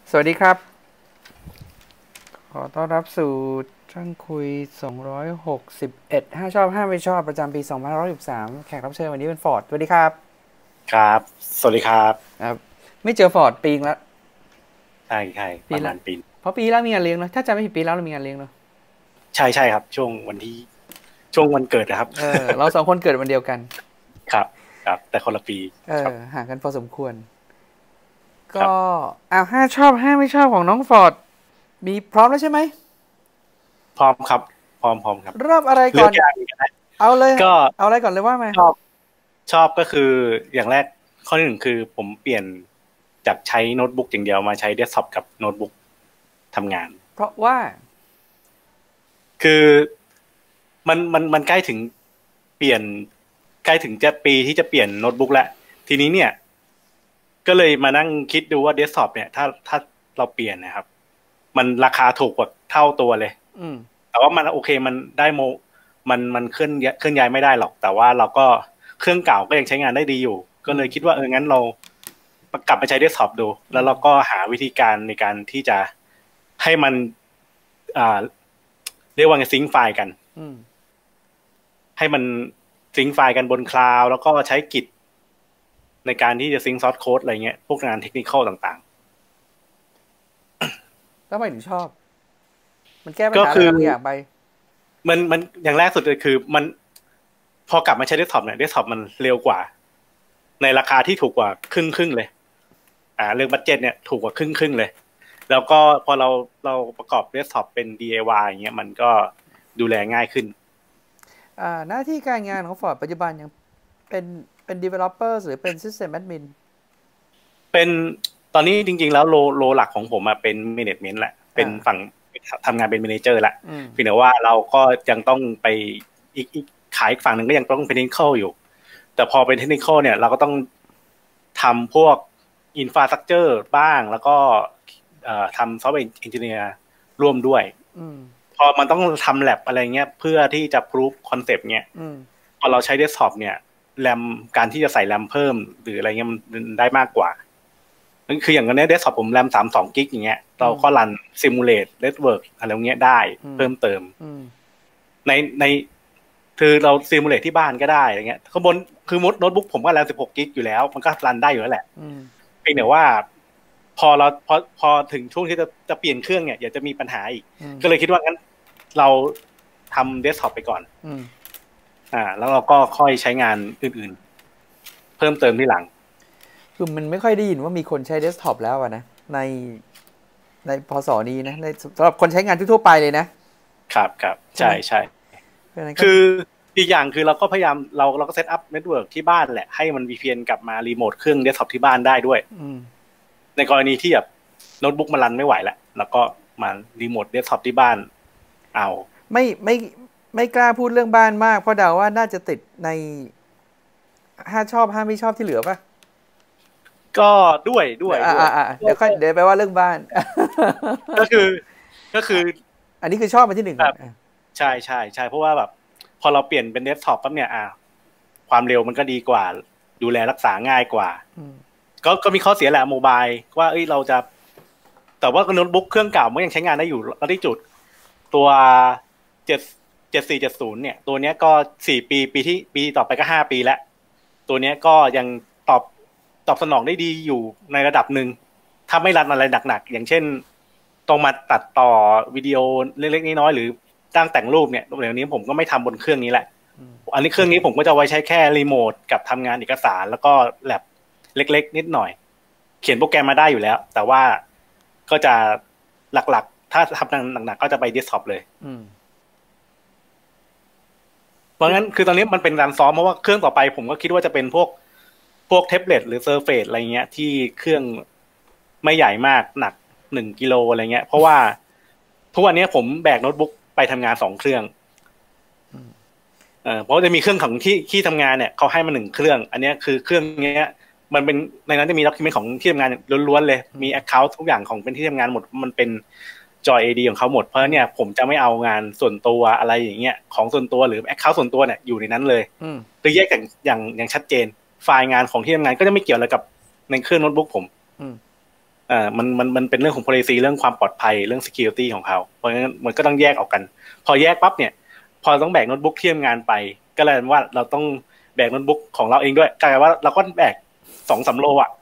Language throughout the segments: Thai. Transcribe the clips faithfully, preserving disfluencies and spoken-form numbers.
สวัสดีครับขอต้อนรับสู่ช่างคุยสองร้อยหกสิบเอ็ดห้าชอบห้าไม่ชอบประจำปีสองพันห้าร้อยสิบสามแขกรับเชิญวันนี้เป็นฟอร์ดสวัสดีครับครับสวัสดีครับครับไม่เจอฟอร์ดปีงแล้วใช่ใช่ปปีละระมาณปีเพราะปีแล้วมีงานเลี้ยงเนอะถ้าจำไม่ผิดปีแล้วเรามีงานเลี้ยงเนอะใช่ใช่ครับช่วงวันที่ช่วงวันเกิดนะครับเออเราสองคนเกิดวันเดียวกันครับครับแต่คนละปีเอครับอห่างกันพอสมควรก็ครับอ้าวห้าชอบห้าไม่ชอบของน้องฟอร์ดมีพร้อมแล้วใช่ไหมพร้อมครับพร้อมพร้อมครับเริ่มอะไรก่อนเลือกอย่างนี้ก็ได้เอาเลยก็เอาอะไรก่อนเลยว่ามาชอบชอบก็คืออย่างแรกข้อที่หนึ่งคือผมเปลี่ยนจากใช้โน้ตบุ๊กอย่างเดียวมาใช้เดสก์ท็อปกับโน้ตบุ๊กทำงานเพราะว่าคือมันมันมันใกล้ถึงเปลี่ยนใกล้ถึงจะปีที่จะเปลี่ยนโน้ตบุ๊กแล้วทีนี้เนี่ยก็เลยมานั่งคิดดูว่าเดสก์ท็อปเนี่ยถ้าถ้าเราเปลี่ยนนะครับมันราคาถูกกว่าเท่าตัวเลยอืมแต่ว่ามันโอเคมันได้โมมันมันเคลื่อนเคลื่อนย้ายไม่ได้หรอกแต่ว่าเราก็เครื่องเก่าก็ยังใช้งานได้ดีอยู่ก็เลยคิดว่าเอองั้นเรากลับมาใช้เดสก์ท็อปดูแล้วเราก็หาวิธีการในการที่จะให้มันอ่าเรียกว่าไงซิงค์ไฟล์กันอืมให้มันซิงค์ไฟล์กันบนคลาวด์แล้วก็ใช้กิจในการที่จะซิงค์ซอร์สโค้ดอะไรเงี้ยพวกงานเทคนิคอลต่างแล้วทำไมถึงชอบมันแก้ปัญหาอะไรๆก็คือบางอย่างไปมันมันอย่างแรกสุดเลยคือมันพอกลับมาใช้เดสก์ท็อปเนี่ยเดสก์ท็อปมันเร็วกว่าในราคาที่ถูกกว่าครึ่งครึ่งเลยอ่าเรื่องบัดเจ็ตเนี่ยถูกกว่าครึ่งครึ่งเลยแล้วก็พอเราเราประกอบเดสก์ท็อปเป็น ดี ไอ วาย อย่างเงี้ยมันก็ดูแลง่ายขึ้นอ่าหน้าที่การงานของฟอร์ดปัจจุบันยังเป็นเป็น developer หรือเป็น system admin เป็นตอนนี้จริงๆแล้วโลโลหลักของผมอะเป็น management แหละเป็นอ่าฝั่งทำงานเป็น manager แหละอืมเพียงแต่ว่าเราก็ยังต้องไปอีกอีกขายอีกฝั่งหนึ่งก็ยังต้องเป็น technical อยู่แต่พอเป็น technical เนี่ยเราก็ต้องทำพวก infrastructure บ้างแล้วก็ทำ software engineer ร่วมด้วยอืมพอมันต้องทำ lab อะไรเงี้ยเพื่อที่จะ proof concept เงี้ยอืมพอเราใช้ desktop เนี่ยแรมการที่จะใส่แรมเพิ่มหรืออะไรเงี้ยมันได้มากกว่านั่นคืออย่างนี้เดสก์ท็อปผมแรมสามสองกิกอย่างเงี้ยเราก็รันซิมูเลตเน็ตเวิร์กอะไรเงี้ยได้เพิ่มเติมในในคือเราซิมูเลตที่บ้านก็ได้อะไรเงี้ยข้างบนคือมดโน้ตบุ๊กผมก็แรมสิบหกกิกอยู่แล้วมันก็รันได้อยู่แล้วแหละเพียงแต่ว่าพอเราพอพอถึงช่วงที่จะจะเปลี่ยนเครื่องเนี่ยอยากจะมีปัญหาอีกก็เลยคิดว่างั้นเราทำเดสก์ท็อปไปก่อนอ่าแล้วเราก็ค่อยใช้งานอื่นๆเพิ่มเติมที่หลังคือมันไม่ค่อยได้ยินว่ามีคนใช้เดสก์ท็อปแล้วอะนะในในพศนี้นะในสำหรับคนใช้งานทั่วๆไปเลยนะครับครับใช่ใช่คืคืออีกอย่างคือเราก็พยายามเราเราก็เซตอัพเน็ตเวิร์กที่บ้านแหละให้มัน วี พี เอ็น กลับมารีโมทเครื่องเดสก์ท็อปที่บ้านได้ด้วยในกรณีที่แบบโน้ตบุ๊กมันรันไม่ไหวแล้วแล้วก็มารีโมทเดสก์ท็อปที่บ้านเอาไม่ไม่ไม่กล้าพูดเรื่องบ้านมากเพราะเดาว่าน่าจะติดในห้าชอบห้าไม่ชอบที่เหลือป่ะก็ด้วยด้วยอ่าด้วยอ่าเดี๋ยวค่อยเดี๋ยวไปว่าเรื่องบ้านก็คือก็คืออันนี้คือชอบมาที่หนึ่งก่อนใช่ใช่ใช่เพราะว่าแบบพอเราเปลี่ยนเป็นเดสก์ท็อปปั๊บเนี่ยอ่าความเร็วมันก็ดีกว่าดูแลรักษาง่ายกว่าก็ก็มีข้อเสียแหละโมบายว่าเอ้ยเราจะแต่ว่าโน้ตบุ๊กเครื่องเก่ามันยังใช้งานได้อยู่แล้วที่จุดตัวเจ็ดเจ็ดสี่เจ็ดศูนย์เนี่ยตัวเนี้ยก็สี่ปีปีที่ปีต่อไปก็ห้าปีแล้วตัวเนี้ยก็ยังตอบตอบสนองได้ดีอยู่ในระดับหนึ่งถ้าไม่รันอะไรหนักๆอย่างเช่นต้องมาตัดต่อวิดีโอเล็กๆน้อยๆหรือตั้งแต่งรูปเนี่ยเดี๋ยวนี้ผมก็ไม่ทำบนเครื่องนี้แหละอันนี้เครื่องนี้ผมก็จะไว้ใช้แค่รีโมทกับทำงานเอกสารแล้วก็แลบเล็กๆนิดหน่อยเขียนโปรแกรมมาได้อยู่แล้วแต่ว่าก็จะหลักๆถ้าทำหนักๆก็จะไปเดสก์ท็อปเลยเพราะงั้นคือตอนนี้มันเป็นการซ้อมเพราะว่าเครื่องต่อไปผมก็คิดว่าจะเป็นพวกพวกแท็บเล็ตหรือเซอร์เฟซอะไรเงี้ยที่เครื่องไม่ใหญ่มากหนักหนึ่งกิโลอะไรเงี้ยเพราะว่าทุกวันนี้ผมแบกโน้ตบุ๊กไปทำงานสองเครื่องเออเพราะจะมีเครื่องของที่ที่ทำงานเนี่ยเขาให้มาหนึ่งเครื่องอันนี้คือเครื่องเนี้ยมันเป็นในนั้นจะมีด็อกิเมนต์ของที่ทำงานล้วนๆเลยมีแอคเคาท์ทุกอย่างของเป็นที่ทำงานหมดมันเป็นจอย เอ ดี ของเขาหมดเพราะเนี่ยผมจะไม่เอางานส่วนตัวอะไรอย่างเงี้ยของส่วนตัวหรือแอคเคาท์ส่วนตัวเนี่ยอยู่ในนั้นเลยคือแยกอย่างอย่างอย่างชัดเจนไฟล์งานของที่ทำงานก็จะไม่เกี่ยวอะไรกับในเครื่องโน้ตบุ๊กผมอ่ามันมันมันเป็นเรื่องของ policy เรื่องความปลอดภัยเรื่อง security ของเขาเพราะงั้นมันก็ต้องแยกออกกันพอแยกปั๊บเนี่ยพอต้องแบกโน้ตบุ๊กเที่ยมงานไปก็เลยว่าเราต้องแบกโน้ตบุ๊กของเราเองด้วยกลายว่าเราก็แบกสองสามโลอ่ะ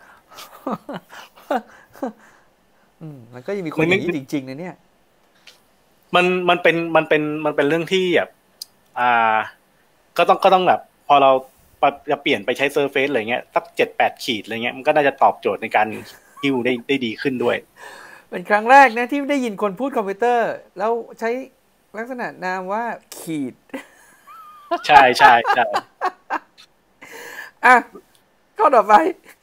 อืมมันก็ยังมีคนอย่างนี้จริงๆนะเนี่ยมันมันเป็นมันเป็นมันเป็นเรื่องที่แบบอ่าก็ต้องก็ต้องแบบพอเราจะเปลี่ยนไปใช้ Surface อะไรเงี้ยสักเจ็ดแปดขีดอะไรเงี้ยมันก็น่าจะตอบโจทย์ในการฮิ้วได้ได้ดีขึ้นด้วยเป็นครั้งแรกนะที่ได้ยินคนพูดคอมพิวเตอร์แล้วใช้ลักษณะนามว่าขีดใช่ใช่ใช่อ่ะข้อต่อไป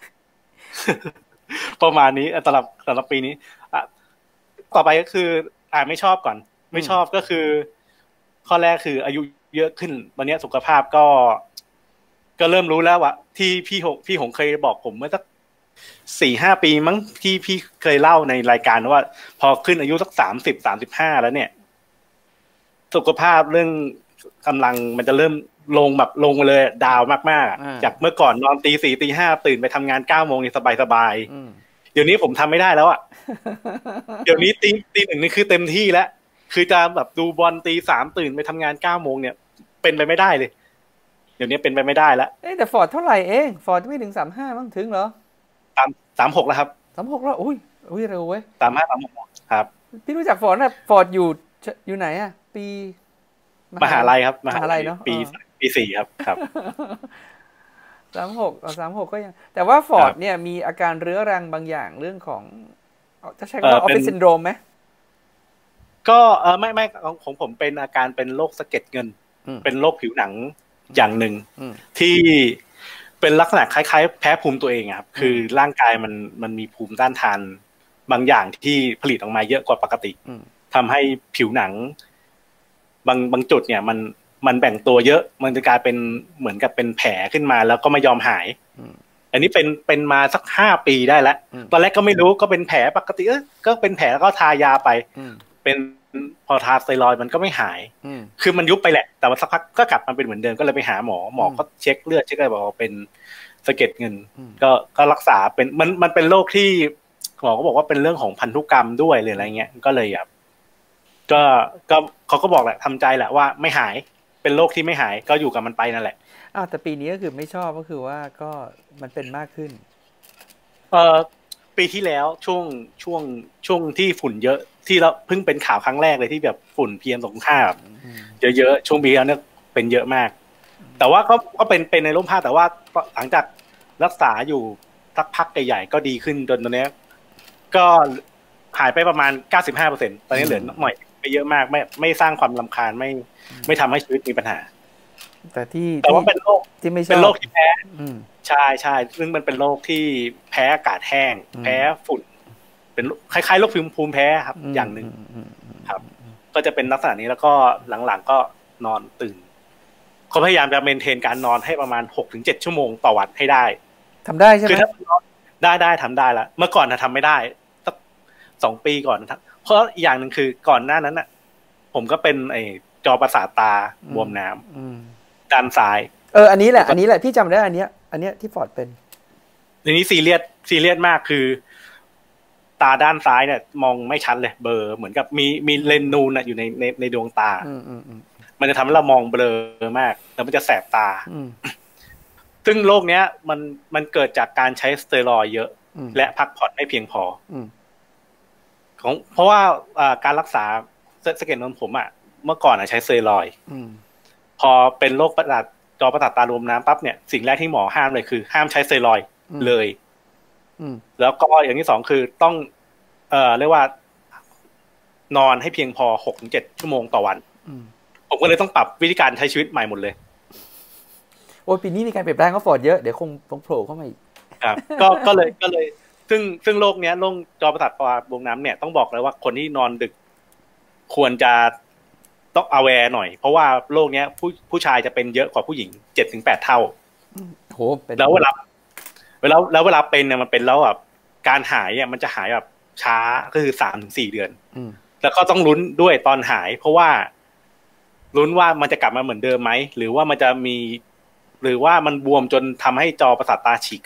ประมาณนี้สำหรับสำหรับปีนี้อ่ะต่อไปก็คืออ่าไม่ชอบก่อนไม่ชอบก็คือข้อแรกคืออายุเยอะขึ้นวันนี้สุขภาพก็ก็เริ่มรู้แล้วว่าที่พี่หงพี่หงเคยบอกผมเมื่อสักสี่ห้าปีมั้งที่พี่เคยเล่าในรายการว่าพอขึ้นอายุสักสามสิบสามสิบห้าแล้วเนี่ยสุขภาพเรื่องกำลังมันจะเริ่มลงแบบลงมาเลยดาวมากๆจากเมื่อก่อนนอนตีสี่ตีห้าตื่นไปทำงานเก้าโมงนี่สบายๆเดี๋ยวนี้ผมทำไม่ได้แล้วอ่ะเดี๋ยวนี้ตีตีหนึ่งนี่คือเต็มที่แล้วคือจะแบบดูบอลตีสามตื่นไปทำงานเก้าโมงเนี่ยเป็นไปไม่ได้เลยเดี๋ยวนี้เป็นไปไม่ได้แล้วเอ๊ะแต่ฟอร์ดเท่าไหร่เองฟอร์ดไม่ถึงสามห้ามั้งถึงเหรอสามสามหกแล้วครับสามหกแล้วอุ้ยอุ้ยเร็วเว้ยสามห้าสามหกครับพี่รู้จักฟอร์ดนะฟอร์ดอยู่อยู่ไหนอ่ะปีมหาลัยครับมหาลัยเนาะปีปีสี่ครับครับสามหกสามหกก็ยังแต่ว่าฟอร์ดเนี่ยมีอาการเรื้อรังบางอย่างเรื่องของจะใช้คำว่าออฟฟิศซินโดรมไหมก็เออไม่ไม่ของผมเป็นอาการเป็นโรคสะเก็ดเงินเป็นโรคผิวหนังอย่างหนึ่งที่เป็นลักษณะคล้ายๆแพ้ภูมิตัวเองครับคือร่างกายมันมันมีภูมิต้านทานบางอย่างที่ผลิตออกมาเยอะกว่าปกติทำให้ผิวหนังบางบางจุดเนี่ยมันมันแบ่งตัวเยอะมันจะกลายเป็นเหมือนกับเป็นแผลขึ้นมาแล้วก็ไม่ยอมหายอันนี้เป็นเป็นมาสักห้าปีได้แล้วตอนแรกก็ไม่รู้ก็เป็นแผลปกติเออก็เป็นแผลแล้วก็ทายาไปเป็นพอทาสเตียรอยด์มันก็ไม่หายคือมันยุบไปแหละแต่ว่าสักพักก็กลับมาเป็นเหมือนเดิมก็เลยไปหาหมอหมอก็เช็คเลือดเช็คอะไรบอกว่าเป็นสะเก็ดเงินก็ก็รักษาเป็นมันมันเป็นโรคที่หมอก็บอกว่าเป็นเรื่องของพันธุกรรมด้วยหรืออะไรเงี้ยก็เลยแบบก็ก็เขาก็บอกแหละทำใจแหละว่าไม่หายเป็นโรคที่ไม่หายก็อยู่กับมันไปนั่นแหละอ้าวแต่ปีนี้ก็คือไม่ชอบก็คือว่าก็มันเป็นมากขึ้นเออปีที่แล้วช่วงช่วงช่วงที่ฝุ่นเยอะที่เราเพิ่งเป็นข่าวครั้งแรกเลยที่แบบฝุ่น พี เอ็ม สองจุดห้าแบบเยอะๆช่วงปีแล้วเนี่ยเป็นเยอะมากแต่ว่าก็ก็เป็นเป็นในร่มผ้าแต่ว่าหลังจากรักษาอยู่สักพักใหญ่ๆก็ดีขึ้นจนตอนนี้ก็หายไปประมาณ เก้าสิบห้าเปอร์เซ็นต์ ตอนนี้เหลือหน่อยไม่เยอะมากไม่ไม่สร้างความรำคาญไม่ไม่ทำให้ชีวิตมีปัญหาแต่ที่แต่ว่าเป็นโรคที่ไม่ใช่เป็นโรคที่แพ้ใช่ใช่ซึ่งมันเป็นโรคที่แพ้อากาศแห้งแพ้ฝุ่นเป็นคล้ายๆโรคภูมิแพ้ครับอย่างหนึ่งครับก็จะเป็นลักษณะนี้แล้วก็หลังๆก็นอนตื่นเขาพยายามจะเมนเทนการนอนให้ประมาณ หกถึงเจ็ด ชั่วโมงต่อวันให้ได้ทำได้ใช่ไหมคือถ้าได้ได้ทำได้แล้วเมื่อก่อนนะทำไม่ได้สักสองปีก่อนเพราะอีกอย่างหนึ่งคือก่อนหน้านั้นน่ะผมก็เป็นไอ้จอประสาทตาบวมน้ำด้านซ้ายเอออันนี้แหละอันนี้แหละพี่จำได้อันเนี้ยอันเนี้ยที่ฟอร์ดเป็นทีนี้ซีเรียสซีเรียสมากคือตาด้านซ้ายเนี่ยมองไม่ชัดเลยเบลอเหมือนกับมีมีเลนส์นูนน่ะอยู่ในในในดวงตามันจะทำให้เรามองเบลอมากแล้วมันจะแสบตาซึ่งโรคเนี้ยมันมันเกิดจากการใช้สเตียรอยด์เยอะและพักผ่อนไม่เพียงพอของเพราะว่าการรักษาสะเก็ดเงินผมอ่ะเมื่อก่อนอ่ะใช้สเตียรอยด์พอเป็นโรคประสาทจอประสาทตารวมน้ำปั๊บเนี่ยสิ่งแรกที่หมอห้ามเลยคือห้ามใช้สเตียรอยด์เลยแล้วก็อย่างที่สองคือต้องเอ่อเรียกว่านอนให้เพียงพอ หกถึงเจ็ด ชั่วโมงต่อวันผมก็เลยต้องปรับวิธีการใช้ชีวิตใหม่หมดเลยโอ้ปีนี้มีการเปลี่ยนแปลงก็ฟอร์ดเยอะเดี๋ยวคงต้องโผล่เข้ามาอีกครับก็ก็เลยก็เลยซึ่งซึ่งโรคเนี้ยโรคจอประสาทตารวมน้ำเนี่ยต้องบอกเลยว่าคนที่นอนดึกควรจะต้อง aware หน่อยเพราะว่าโรคเนี้ยผู้ผู้ชายจะเป็นเยอะกว่าผู้หญิง เจ็ดถึงแปด เท่าโหแล้วเวลาเวลาแล้วเวลาเป็นเนี่ยมันเป็นแล้วแบบการหายเนี่ยมันจะหายแบบช้าก็คือ สามถึงสี่ เดือนแล้วก็ต้องลุ้นด้วยตอนหายเพราะว่าลุ้นว่ามันจะกลับมาเหมือนเดิมไหมหรือว่ามันจะมีหรือว่ามันบวมจนทำให้จอประสาทตาฉีกขาด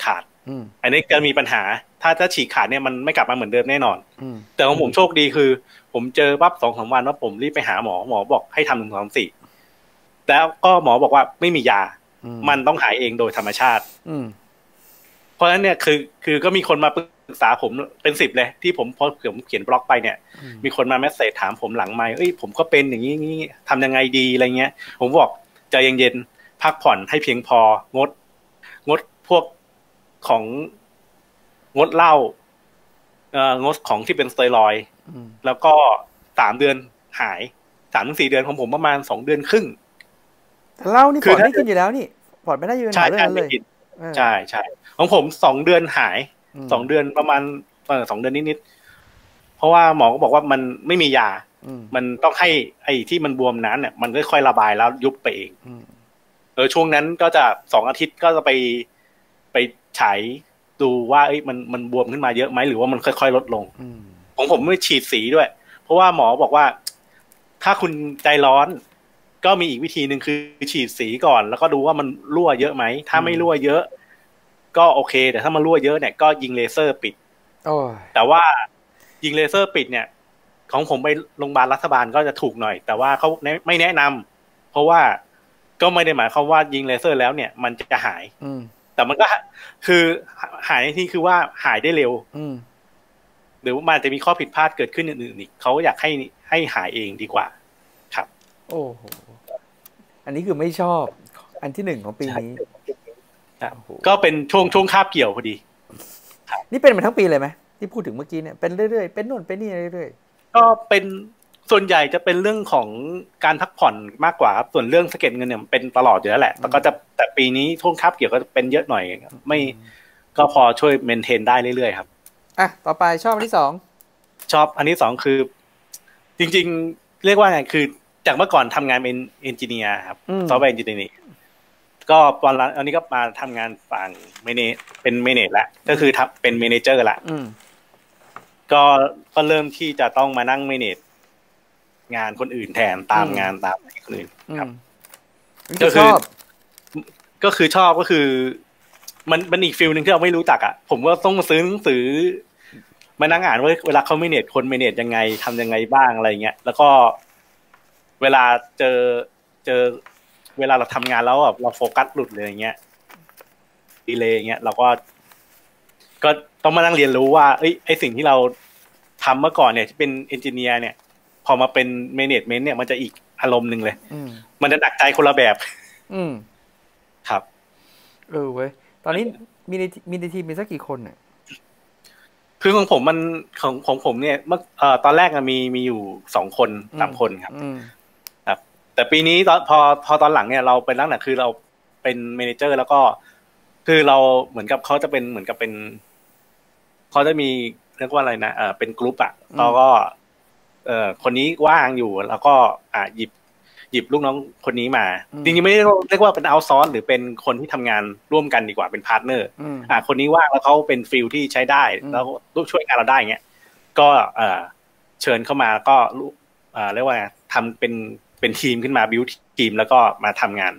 อันนี้จะมีปัญหาถ้าถ้าฉีกขาดเนี่ยมันไม่กลับมาเหมือนเดิมแน่นอนแต่ของผมโชคดีคือผมเจอปั๊บสองสามวันว่าผมรีบไปหาหมอหมอบอกให้ทำหนึ่งสองสี่แล้วก็หมอบอกว่าไม่มียามันต้องหายเองโดยธรรมชาติเพราะฉะนั้นเนี่ยคือคือก็มีคนมาปรึกษาผมเป็นสิบเลยที่ผมพอผมเขียนบล็อกไปเนี่ยมีคนมาเมสเสจถามผมหลังไมค์เอ้ยผมก็เป็นอย่างนี้นี้ทำยังไงดีอะไรเงี้ยผมบอกใจเย็นๆพักผ่อนให้เพียงพองดงดพวกของงดเหล้าเอ่องดของที่เป็นสเตียรอยด์แล้วก็สามเดือนหายสามถึงสี่เดือนของผมประมาณสองเดือนครึ่งแต่เหล้านี่ปอดไม่กินอยู่แล้วนี่ปอดไม่ได้ยืนหาเรื่องนั้นเลยใช่ใช่ของผมสองเดือนหายสองเดือนประมาณเออสองเดือนนิดๆเพราะว่าหมอก็บอกว่ามันไม่มียามันต้องให้ไอ้ที่มันบวมนั้นเนี่ยมันค่อยๆระบายแล้วยุบไปเองเออช่วงนั้นก็จะสองอาทิตย์ก็จะไปไปฉายดูว่าเอ้ยมันมันบวมขึ้นมาเยอะไหมหรือว่ามันค่อยๆลดลงของผมไม่ฉีดสีด้วยเพราะว่าหมอบอกว่าถ้าคุณใจร้อนก็มีอีกวิธีหนึ่งคือฉีดสีก่อนแล้วก็ดูว่ามันรั่วเยอะไหมถ้าไม่รั่วเยอะก็โอเคแต่ถ้ามันรั่วเยอะเนี่ยก็ยิงเลเซอร์ปิดแต่ว่ายิงเลเซอร์ปิดเนี่ยของผมไปโรงพยาบาลรัฐบาลก็จะถูกหน่อยแต่ว่าเขาไม่แนะนำเพราะว่าก็ไม่ได้หมายความว่ายิงเลเซอร์แล้วเนี่ยมันจะหายแต่มันก็คือหายในที่คือว่าหายได้เร็วหรือว่ามันจะมีข้อผิดพลาดเกิดขึ้นอื่นๆอีกเขาอยากให้ให้หายเองดีกว่าครับโอ้โหอันนี้คือไม่ชอบอันที่หนึ่งของปีนี้ก็เป็นช่วงช่วงคาบเกี่ยวพอดีนี่เป็นมาทั้งปีเลยไหมที่พูดถึงเมื่อกี้เนี่ยเป็นเรื่อยๆเป็นนู่นเป็นนี่เรื่อยๆก็เป็นส่วนใหญ่จะเป็นเรื่องของการพักผ่อนมากกว่าครับส่วนเรื่องสะเก็ดเงินเนี่ยเป็นตลอดอยู่แล้วแหละแต่ก็จะแต่ปีนี้ช่วงคาบเกี่ยวก็เป็นเยอะหน่อยไม่ก็พอช่วยเมนเทนได้เรื่อยๆครับอ่ะต่อไปชอบอันที่สองชอบอันที่สองคือจริงๆเรียกว่าไงคือจากเมื่อก่อนทำงานเป็นเอนจิเนียร์ครับซอฟต์แวร์เอนจิเนียร์ก็ตอนหลังอันนี้ก็มาทำงานฝั่งเมเนจเป็นเมเนจแล้วก็คือทำเป็นเมเนเจอร์ละก็ก็เริ่มที่จะต้องมานั่งเมเนจงานคนอื่นแทนตามงานตามคนอื่นครับก็คือก็คือชอบก็คือมันมันอีกฟิลหนึ่งที่เราไม่รู้จักอ่ะผมก็ต้องมาซื้อหนังสือมานั่งอ่านว่าเวลาเขาเมเนจคนเมเนจยังไงทำยังไงบ้างอะไรเงี้ยแล้วก็เวลาเจอเจอเวลาเราทำงานแล้วแบบเราโฟกัสหลุดเลยอย่างเงี้ยดีเลยอย่างเงี้ยเราก็ก็ต้องมานั่งเรียนรู้ว่าเอ้ยไอสิ่งที่เราทำเมื่อก่อนเนี่ยที่เป็นเอนจิเนียร์เนี่ยพอมาเป็นแมเนจเมนต์เนี่ยมันจะอีกอารมณ์หนึ่งเลยมันจะหนักใจคนละแบบอืมครับเออเว้ยตอนนี้มีในมีในทีมมีสักกี่คนเนี่ยคือของผมมันของของผมเนี่ยเมื่อเอ่อตอนแรกมีมีอยู่สองคนสามคนครับครับแต่ปีนี้ตอนพอพอตอนหลังเนี่ยเราเป็นลักษณะคือเราเป็นเมเนเจอร์แล้วก็คือเราเหมือนกับเขาจะเป็นเหมือนกับเป็นเขาจะมีเรียกว่าอะไรนะเออเป็นกลุ่มอ่ะแล้วก็เอ่อคนนี้ว่างอยู่แล้วก็อ่าหยิบหยิบลูกน้องคนนี้มาจริงๆไม่ได้เรียกว่าเป็นเอาท์ซอร์สหรือเป็นคนที่ทำงานร่วมกันดีกว่าเป็นพาร์ทเนอร์อ่าคนนี้ว่างแล้วเขาเป็นฟิลที่ใช้ได้แล้วช่วยงานเราได้เงี้ยก็เอ่อเชิญเข้ามาก็อ่าเรียกว่าทำเป็นเป็นทีมขึ้นมาบิวทีมแล้วก็มาทำงาน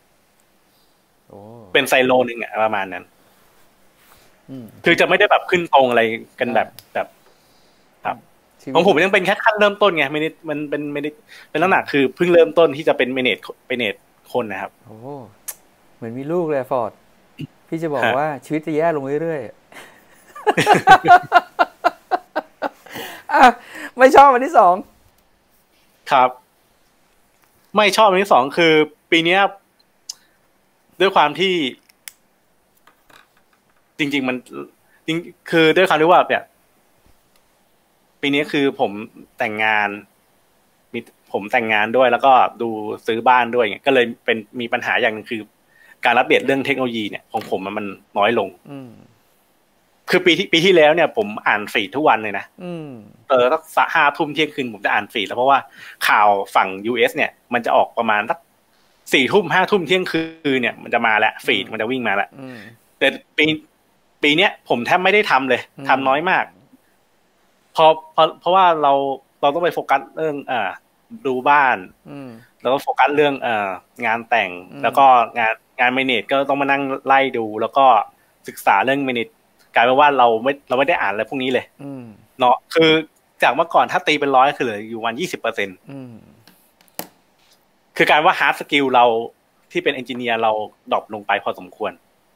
เป็นไซโลนึงอ่ะประมาณนั้นคือจะไม่ได้แบบขึ้นตรงอะไรกันแบบแบบครับของผมยังเป็นแค่ขั้นเริ่มต้นไงไม่ได้มันเป็นไม่ได้เป็นลักษณะคือเพิ่งเริ่มต้นที่จะเป็นเมเนจเมเนจคนนะครับโอ้เหมือนมีลูกเลยฟอร์ดพี่จะบอกว่าชีวิตจะแย่ลงเรื่อยๆอ่ะไม่ชอบอันที่สองครับไม่ชอบอันที่สองคือปีนี้ด้วยความที่จริงๆมันจริงคือด้วยความที่ว่าแบบปีนี้คือผมแต่งงานมีผมแต่งงานด้วยแล้วก็ดูซื้อบ้านด้วยก็เลยเป็นมีปัญหาอย่างนึงคือการอัปเดตเรื่องเทคโนโลยีเนี่ยของผมมันน้อยลงคือปีที่ปีที่แล้วเนี่ยผมอ่านฟีดทุกวันเลยนะเออสักห้าทุ่มเที่ยงคืนผมจะอ่านฟีดแล้วเพราะว่าข่าวฝั่ง ยู เอส เนี่ยมันจะออกประมาณสักสี่ทุ่มห้าทุ่มเที่ยงคืนเนี่ยมันจะมาแล้วฟีดมันจะวิ่งมาแล้วแต่ปีปีเนี้ยผมแทบไม่ได้ทำเลยทำน้อยมากพอเพราะเพราะว่าเราเราต้องไปโฟกัสเรื่องอ่าดูบ้านแล้วก็โฟกัสเรื่องอ่างานแต่งแล้วก็งานงานเมเนจก็ต้องมานั่งไล่ดูแล้วก็ศึกษาเรื่อง manage กลายเป็นว่าเราไม่เราไม่ได้อ่านอะไรพวกนี้เลยเนาะคือจากเมื่อก่อนถ้าตีเป็นร้อยคือเหลืออยู่วันยี่สิบเปอร์เซ็นต์คือการว่า hard skill เราที่เป็นเอนจิเนียร์เราดรอปลงไปพอสมควร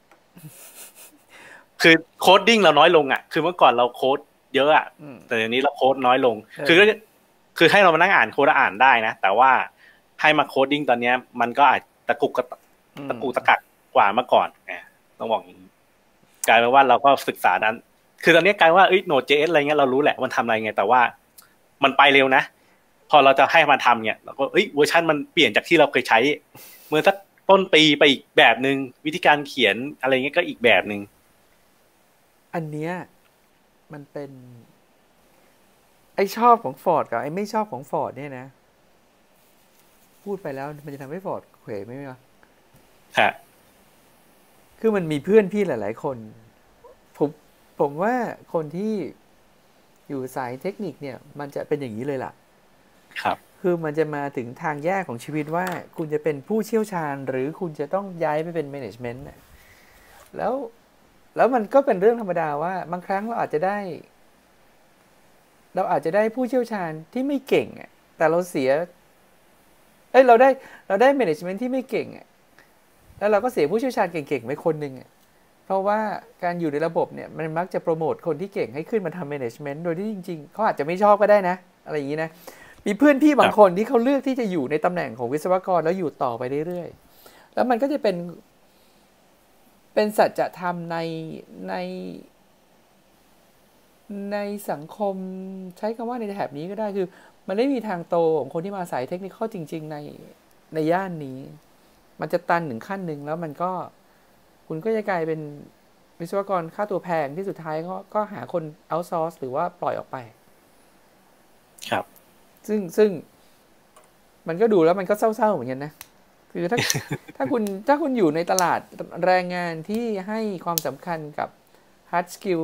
คือโคดดิ้งเราน้อยลงอ่ะคือเมื่อก่อนเราโค้ดเยอะอ่ะแต่เดี๋ยวนี้เราโค้ดน้อยลงคือคือให้เรามานั่งอ่านโค้ดอ่านได้นะแต่ว่าให้มาโคดดิ้งตอนนี้มันก็อาจตะกุกตะกุกตะกักกว่าเมื่อก่อนไงต้องบอกอย่างนี้กลายเป็นว่าเราก็ศึกษานั้นคือตอนนี้กลายว่าเอ้ย Node.js อะไรเงี้ยเรารู้แหละมันทำอะไรไงแต่ว่ามันไปเร็วนะพอเราจะให้มันทำเนี่ยเราก็เอ้ยเวอร์ชันมันเปลี่ยนจากที่เราเคยใช้เมื่อสักต้นปีไปอีกแบบนึงวิธีการเขียนอะไรเงี้ยก็อีกแบบนึงอันเนี้ยมันเป็นไอชอบของฟอร์ดกับไอไม่ชอบของฟอร์ดเนี่ยนะพูดไปแล้วมันจะทำให้ฟอร์ดเขวไหมวะฮะคือมันมีเพื่อนพี่หลายๆคนผมผมว่าคนที่อยู่สายเทคนิคเนี่ยมันจะเป็นอย่างนี้เลยล่ะครับคือมันจะมาถึงทางแยกของชีวิตว่าคุณจะเป็นผู้เชี่ยวชาญหรือคุณจะต้องย้ายไปเป็นแมネจเมนต์แล้วแล้วมันก็เป็นเรื่องธรรมดาว่าบางครั้งเราอาจจะได้เราอาจจะได้ผู้เชี่ยวชาญที่ไม่เก่งอ่ะแต่เราเสียเอ้ยเราได้เราได้แมネจเมนต์ที่ไม่เก่งอ่ะแล้วเราก็เสียผู้เชี่ยวชาญเก่งๆไปคนหนึ่งอ่ะเพราะว่าการอยู่ในระบบเนี่ยมันมักจะโปรโมทคนที่เก่งให้ขึ้นมาทำแมネจเมนต์โดยที่จริงๆเขาอาจจะไม่ชอบก็ได้นะอะไรอย่างนี้นะมีเพื่อนพี่บางคนที่เขาเลือกที่จะอยู่ในตำแหน่งของวิศวกรแล้วอยู่ต่อไปเรื่อยๆแล้วมันก็จะเป็นเป็นสัจธรรมในในในสังคมใช้คำว่าในแถบนี้ก็ได้คือมันไม่มีทางโตของคนที่มาสายเทคนิคจริงๆในในย่านนี้มันจะตันถึงขั้นหนึ่งแล้วมันก็คุณก็จะกลายเป็นวิศวกรค่าตัวแพงที่สุดท้ายก็ก็หาคนเอาท์ซอร์สหรือว่าปล่อยออกไปครับซึ่งซึ่งมันก็ดูแล้วมันก็เศร้าๆเหมือนกันนะคือถ้าถ้าคุณถ้าคุณอยู่ในตลาดแรงงานที่ให้ความสำคัญกับ hard skill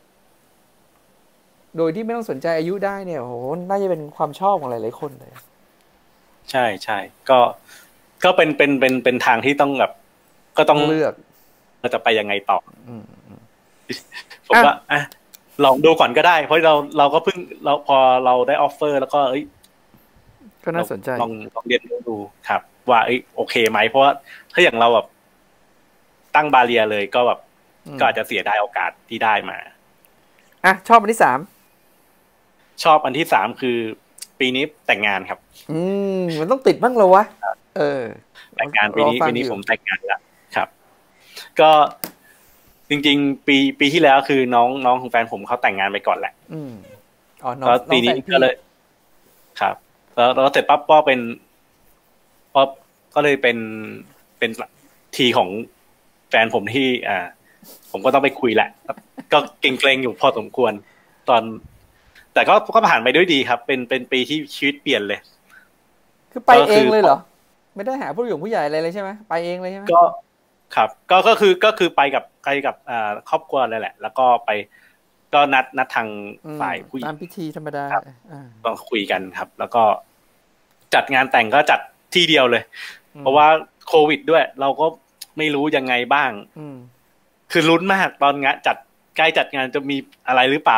โดยที่ไม่ต้องสนใจอายุได้เนี่ยโหน่าจะเป็นความชอบของหลายๆคนเลยใช่ใช่ก็ก็เป็นเป็นเป็นเป็นทางที่ต้องแบบก็ต้องเลือกเราจะไปยังไงต่อผมว่าอ่ะลองดูก่อนก็ได้เพราะเราเราก็เพิ่งเราพอเราได้ออฟเฟอร์แล้วก็เอ้ยก็น่าสนใจลองลองเรียนรู้ดูครับว่าเอ้ยโอเคไหมเพราะว่าถ้าอย่างเราแบบตั้งบาเรียเลยก็แบบก็อาจจะเสียดายโอกาสที่ได้มาอ่ะชอบอันที่สามชอบอันที่สามคือปีนี้แต่งงานครับอืมมันต้องติดบ้างเหรอวะเออแต่งงานปีนี้ปีนี้ผมแต่งงานแล้วครับก็จริงๆปีปีที่แล้วคือน้องน้องของแฟนผมเขาแต่งงานไปก่อนแหละอืมอ๋อน้องปีนี้ก็เลยครับแล้วแล้วเสร็จปั๊บก็เป็นก็ก็เลยเป็นเป็นทีของแฟนผมที่อ่าผมก็ต้องไปคุยแหละก็เกรงๆอยู่พอสมควรตอนแต่ก็ก็ผ่านไปด้วยดีครับเป็นเป็นปีที่ชีวิตเปลี่ยนเลยคือไปเองเลยเหรอไม่ได้หาผู้ใหญ่ผู้ใหญ่อะไรเลยใช่ไหมไปเองเลยใช่ไหมก็ครับก็ก็คือก็คือไปกับไปกับอ่าครอบครัวเลยแหละแล้วก็ไปก็นัดนัดทางฝ่ายผู้หญิงตามพิธีธรรมดาก็คุยกันครับแล้วก็จัดงานแต่งก็จัดที่เดียวเลยเพราะว่าโควิดด้วยเราก็ไม่รู้ยังไงบ้างคือลุ้นมากตอนงานจัดใกล้จัดงานจะมีอะไรหรือเปล่า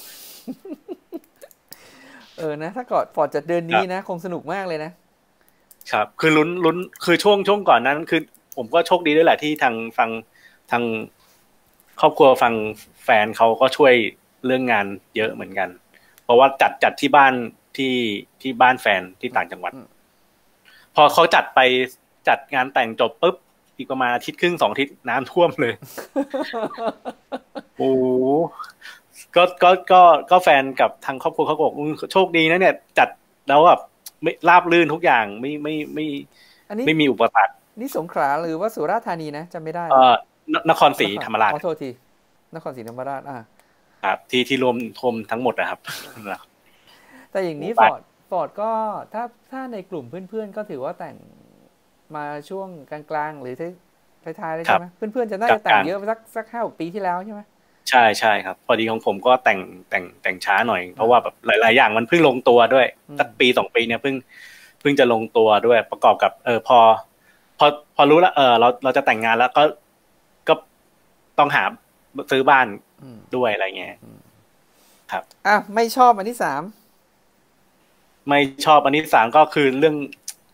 เออนะถ้าก่อนฟอร์ดจัดเดือนนี้นะคงสนุกมากเลยนะครับคือลุ้นลุ้นคือช่วงช่วงก่อนนั้นคือผมก็โชคดีด้วยแหละที่ทางฟังทางครอบครัวฟังแฟนเขาก็ช่วยเรื่องงานเยอะเหมือนกันเพราะว่าจัดจัดที่บ้านที่ที่บ้านแฟนที่ต่างจังหวัดพอเขาจัดไปจัดงานแต่งจบปุ๊บอีกประมาณอาทิตย์ครึ่งสองอาทิตย์น้ำท่วมเลยโอ้ก็ก็ก็ก็แฟนกับทางครอบครัวเขาบอกโชคดีนะเนี่ยจัดแล้วแบบไม่ราบรื่นทุกอย่างไม่ไม่ไม่ไม่มีอุปสรรคนี่สงขลาหรือว่าสุราษฎร์ธานีนะจำไม่ได้เออนครศรีธรรมราชขอโทษทีนครศรีธรรมราชอ่ะครับที่ที่รวมรวมทั้งหมดนะครับแต่อย่างนี้ฟอร์ดฟอร์ดก็ถ้าถ้าในกลุ่มเพื่อนๆก็ถือว่าแต่งมาช่วงกลางๆหรือท้ายๆเลยใช่ไหมเพื่อนๆจะน่าจะแต่งเยอะสักสักห้าหกปีที่แล้วใช่ไหมใช่ใช่ครับพอดีของผมก็แต่งแต่งแต่งช้าหน่อยเพราะว่าแบบหลายๆอย่างมันเพิ่งลงตัวด้วยสักปีสองปีเนี่ยเพิ่งเพิ่งจะลงตัวด้วยประกอบกับเออพอพอพอรู้แล้วเออเราเราจะแต่งงานแล้วก็ก็ต้องหาซื้อบ้านด้วยอะไรเงี้ยครับอ่ะไม่ชอบอันที่สามไม่ชอบอันที่สามก็คือเรื่อง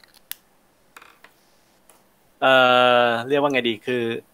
เอ่อเรียกว่าไงดีคือ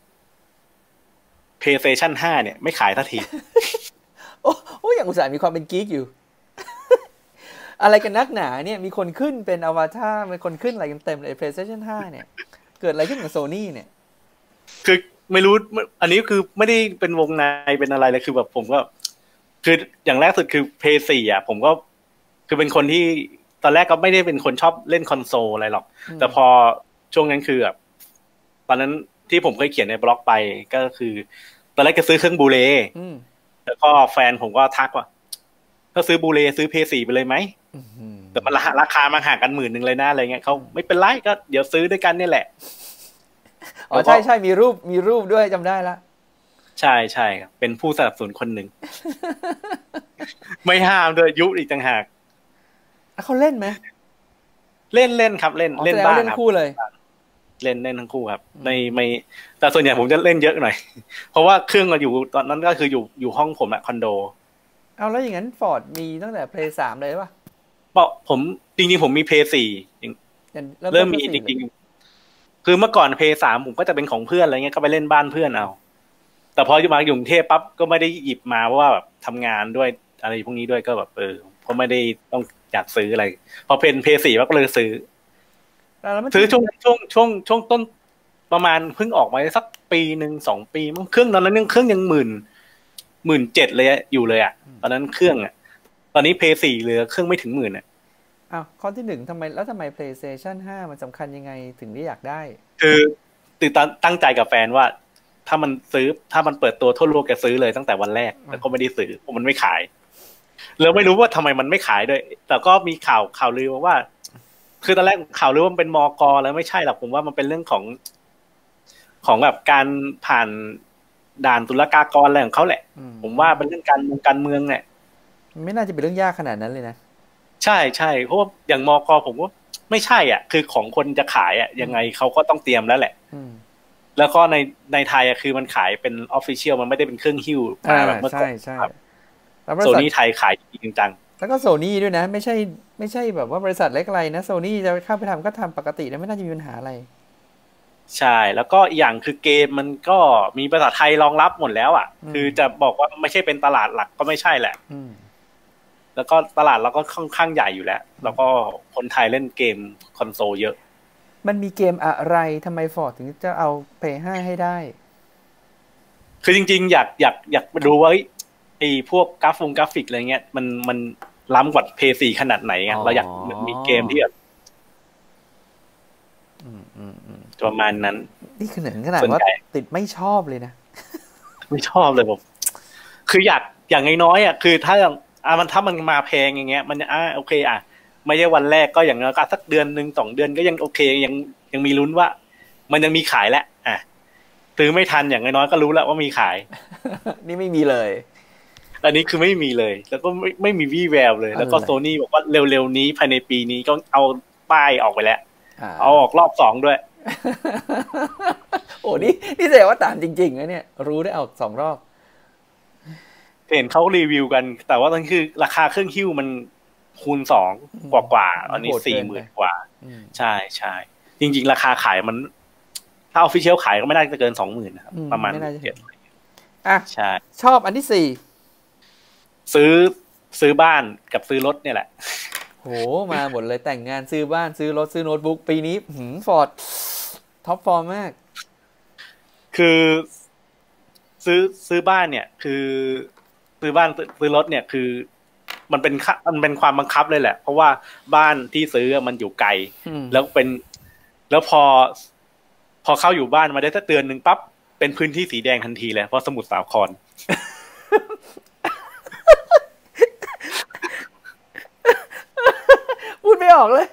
PlayStation ห้าเนี่ยไม่ขายทันทีโอ้โอ้อย่างอุตส่าห์มีความเป็นกิ๊กอยู่ อะไรกันนักหนาเนี่ยมีคนขึ้นเป็นอวตารมีคนขึ้นอะไรกันเต็มเลย PlayStation ห้าเนี่ยเกิดอะไรขึ้นกับ Sony เนี่ยคือไม่รู้อันนี้คือไม่ได้เป็นวงในเป็นอะไรเลยคือแบบผมก็คืออย่างแรกสุดคือ พี โฟร์ อ่ะผมก็คือเป็นคนที่ตอนแรกก็ไม่ได้เป็นคนชอบเล่นคอนโซลอะไรหรอกแต่พอช่วงนั้นคือแบบตอนนั้นที่ผมเคยเขียนในบล็อกไปก็คือตอนแรกจะซื้อเครื่องบูเลแล้วก็แฟนผมก็ทักว่าถ้าซื้อบูเลซื้อ พี โฟร์ ไปเลยไหมแต่มันราคามันห่างกันหมื่นหนึ่งเลยนะอะไรเงี้ยเขาไม่เป็นไรก็เดี๋ยวซื้อด้วยกันนี่แหละอ๋อใช่ใช่มีรูปมีรูปด้วยจำได้ละใช่ใช่ครับเป็นผู้สนับสนุนคนหนึ่ง ไม่ห้ามด้วยยุอีกต่างหากเขาเล่นไหมเล่นเล่นครับเล่นเล่นบ้างเล่นคู่เลยเล่นเล่นทั้งคู่ครับในไม่แต่ส่วนใหญ่ผมจะเล่นเยอะหน่อยเพราะว่าเครื่องเราอยู่ตอนนั้นก็คืออยู่อยู่ห้องผมอะคอนโดเอาแล้วอย่างนั้นฟอร์ดมีตั้งแต่ Play สามเลยป่ะเปล่าผมจริงๆผมมี Play โฟร์เริ่มมีจริงๆคือเมื่อก่อน Play สามผมก็จะเป็นของเพื่อนอะไรเงี้ยก็ไปเล่นบ้านเพื่อนเอาแต่พออยู่มาอยู่กรุงเทพปั๊บก็ไม่ได้หยิบมาเพราะว่าแบบทำงานด้วยอะไรพวกนี้ด้วยก็แบบเออก็ไม่ได้ต้องอยากซื้ออะไรพอเป็น Play โฟร์ก็เลยซื้อซื้อช่วงช่วงช่วงช่วงต้นประมาณเพิ่งออกมาสักปีหนึ่งสองปีมั้งเครื่องตอนนั้นยังเครื่องยังหมื่นหมื่นเจ็ดเลยอยู่เลยอ่ะตอนนั้นเครื่องอ่ะตอนนี้ Play โฟร์เหลือเครื่องไม่ถึงหมื่นอ่ะอ้าวข้อที่หนึ่งทำไมแล้วทำไม PlayStation ห้ามันสำคัญยังไงถึงได้อยากได้คือตื่นตั้งใจกับแฟนว่าถ้ามันซื้อถ้ามันเปิดตัวทั่วโลกแกซื้อเลยตั้งแต่วันแรกแล้วก็ไม่ได้ซื้อเพราะมันไม่ขายแล้วไม่รู้ว่าทำไมมันไม่ขายด้วยแต่ก็มีข่าวข่าวลือว่าคือตอนแรกข่าวลือว่ามันเป็นมก.แล้วไม่ใช่หรอกผมว่ามันเป็นเรื่องของของแบบการผ่านด่านตุลากากรอะไรของเขาแหละผมว่าเป็นเรื่องการเมืองการเมืองเนี่ยไม่น่าจะเป็นเรื่องยากขนาดนั้นเลยนะใช่ใช่เพราะว่าอย่างมก.ผมว่าไม่ใช่อ่ะคือของคนจะขายอ่ะยังไงเขาก็ต้องเตรียมแล้วแหละแล้วก็ในในไทยอ่ะคือมันขายเป็นออฟฟิเชียลมันไม่ได้เป็นเครื่องหิ้วมาแบบเมื่อก่อนครับโซนี่ไทยขายจริงจังแล้วก็โซนี่ด้วยนะไม่ใช่ไม่ใช่แบบว่าบริษัทเล็กอะไรนะโซนี่จะเข้าไปทำก็ทำปกตินะไม่น่าจะมีปัญหาอะไรใช่แล้วก็อีกอย่างคือเกมมันก็มีภาษาไทยรองรับหมดแล้วอ่ะคือจะบอกว่าไม่ใช่เป็นตลาดหลักก็ไม่ใช่แหละแล้วก็ตลาดเราก็ค่อนข้างใหญ่อยู่แล้วแล้วก็คนไทยเล่นเกมคอนโซลเยอะมันมีเกมอะไรทำไมฟอร์ดถึงจะเอา พี ห้าให้ได้คือจริงๆอยากอยากอยากดูว่าไอ้พวกกราฟงกราฟิกอะไรเงี้ยมันมันล้ำกว่า พี โฟร์ ขนาดไหนไงเราอยากมีเกมที่แบบประมาณนั้นนี่คือหนึ่งขนาดว่าติดไม่ชอบเลยนะไม่ชอบเลยผมคืออยากอย่างน้อยๆอ่ะคือถ้าอ่ะมันถ้ามันมาแพงอย่างเงี้ยมันอ่ะโอเคอ่ะไม่ใช่วันแรกก็อย่างน้อยก็สักเดือนหนึ่งสองเดือนก็ยังโอเคยังยังมีลุ้นว่ามันยังมีขายแหละอ่ะซื้อไม่ทันอย่างน้อยๆก็รู้แล้วว่ามีขายนี่ไม่มีเลยอันนี้คือไม่มีเลยแล้วก็ไม่ไม่มีวี่แววเลยแล้วก็โซนี่บอกว่าเร็วๆนี้ภายในปีนี้ก็เอาป้ายออกไปแล้วเอาออกรอบสองด้วยโอ้นี่นี่แสดงว่าตามจริงๆนะเนี่ยรู้ได้เอาสองรอบเห็นเขารีวิวกันแต่ว่าตอนนี้คือราคาเครื่องหิ้วมันคูณสองกว่ากว่าอันนี้สี่หมื่นกว่าใช่ใช่จริงๆราคาขายมันถ้าออฟฟิเชียลขายก็ไม่น่าจะเกินสองหมื่นนะครับประมาณเจ็ดอ่ะใช่ชอบอันที่สี่ซื้อซื้อบ้านกับซื้อรถเนี่ยแหละโหมาหมดเลยแต่งงานซื้อบ้านซื้อรถซื้อโน้ตบุ๊กปีนี้หืมฟอร์ดท็อปฟอร์มมากคือซื้อซื้อบ้านเนี่ยคือซื้อบ้านซื้อรถเนี่ยคือมันเป็นมันเป็นความบังคับเลยแหละเพราะว่าบ้านที่ซื้อมันอยู่ไกลแล้วเป็นแล้วพอพอเข้าอยู่บ้านมาได้สักเดือนหนึ่งปั๊บเป็นพื้นที่สีแดงทันทีเลยเพราะสมุทรสาครพูดไม่ออกเลย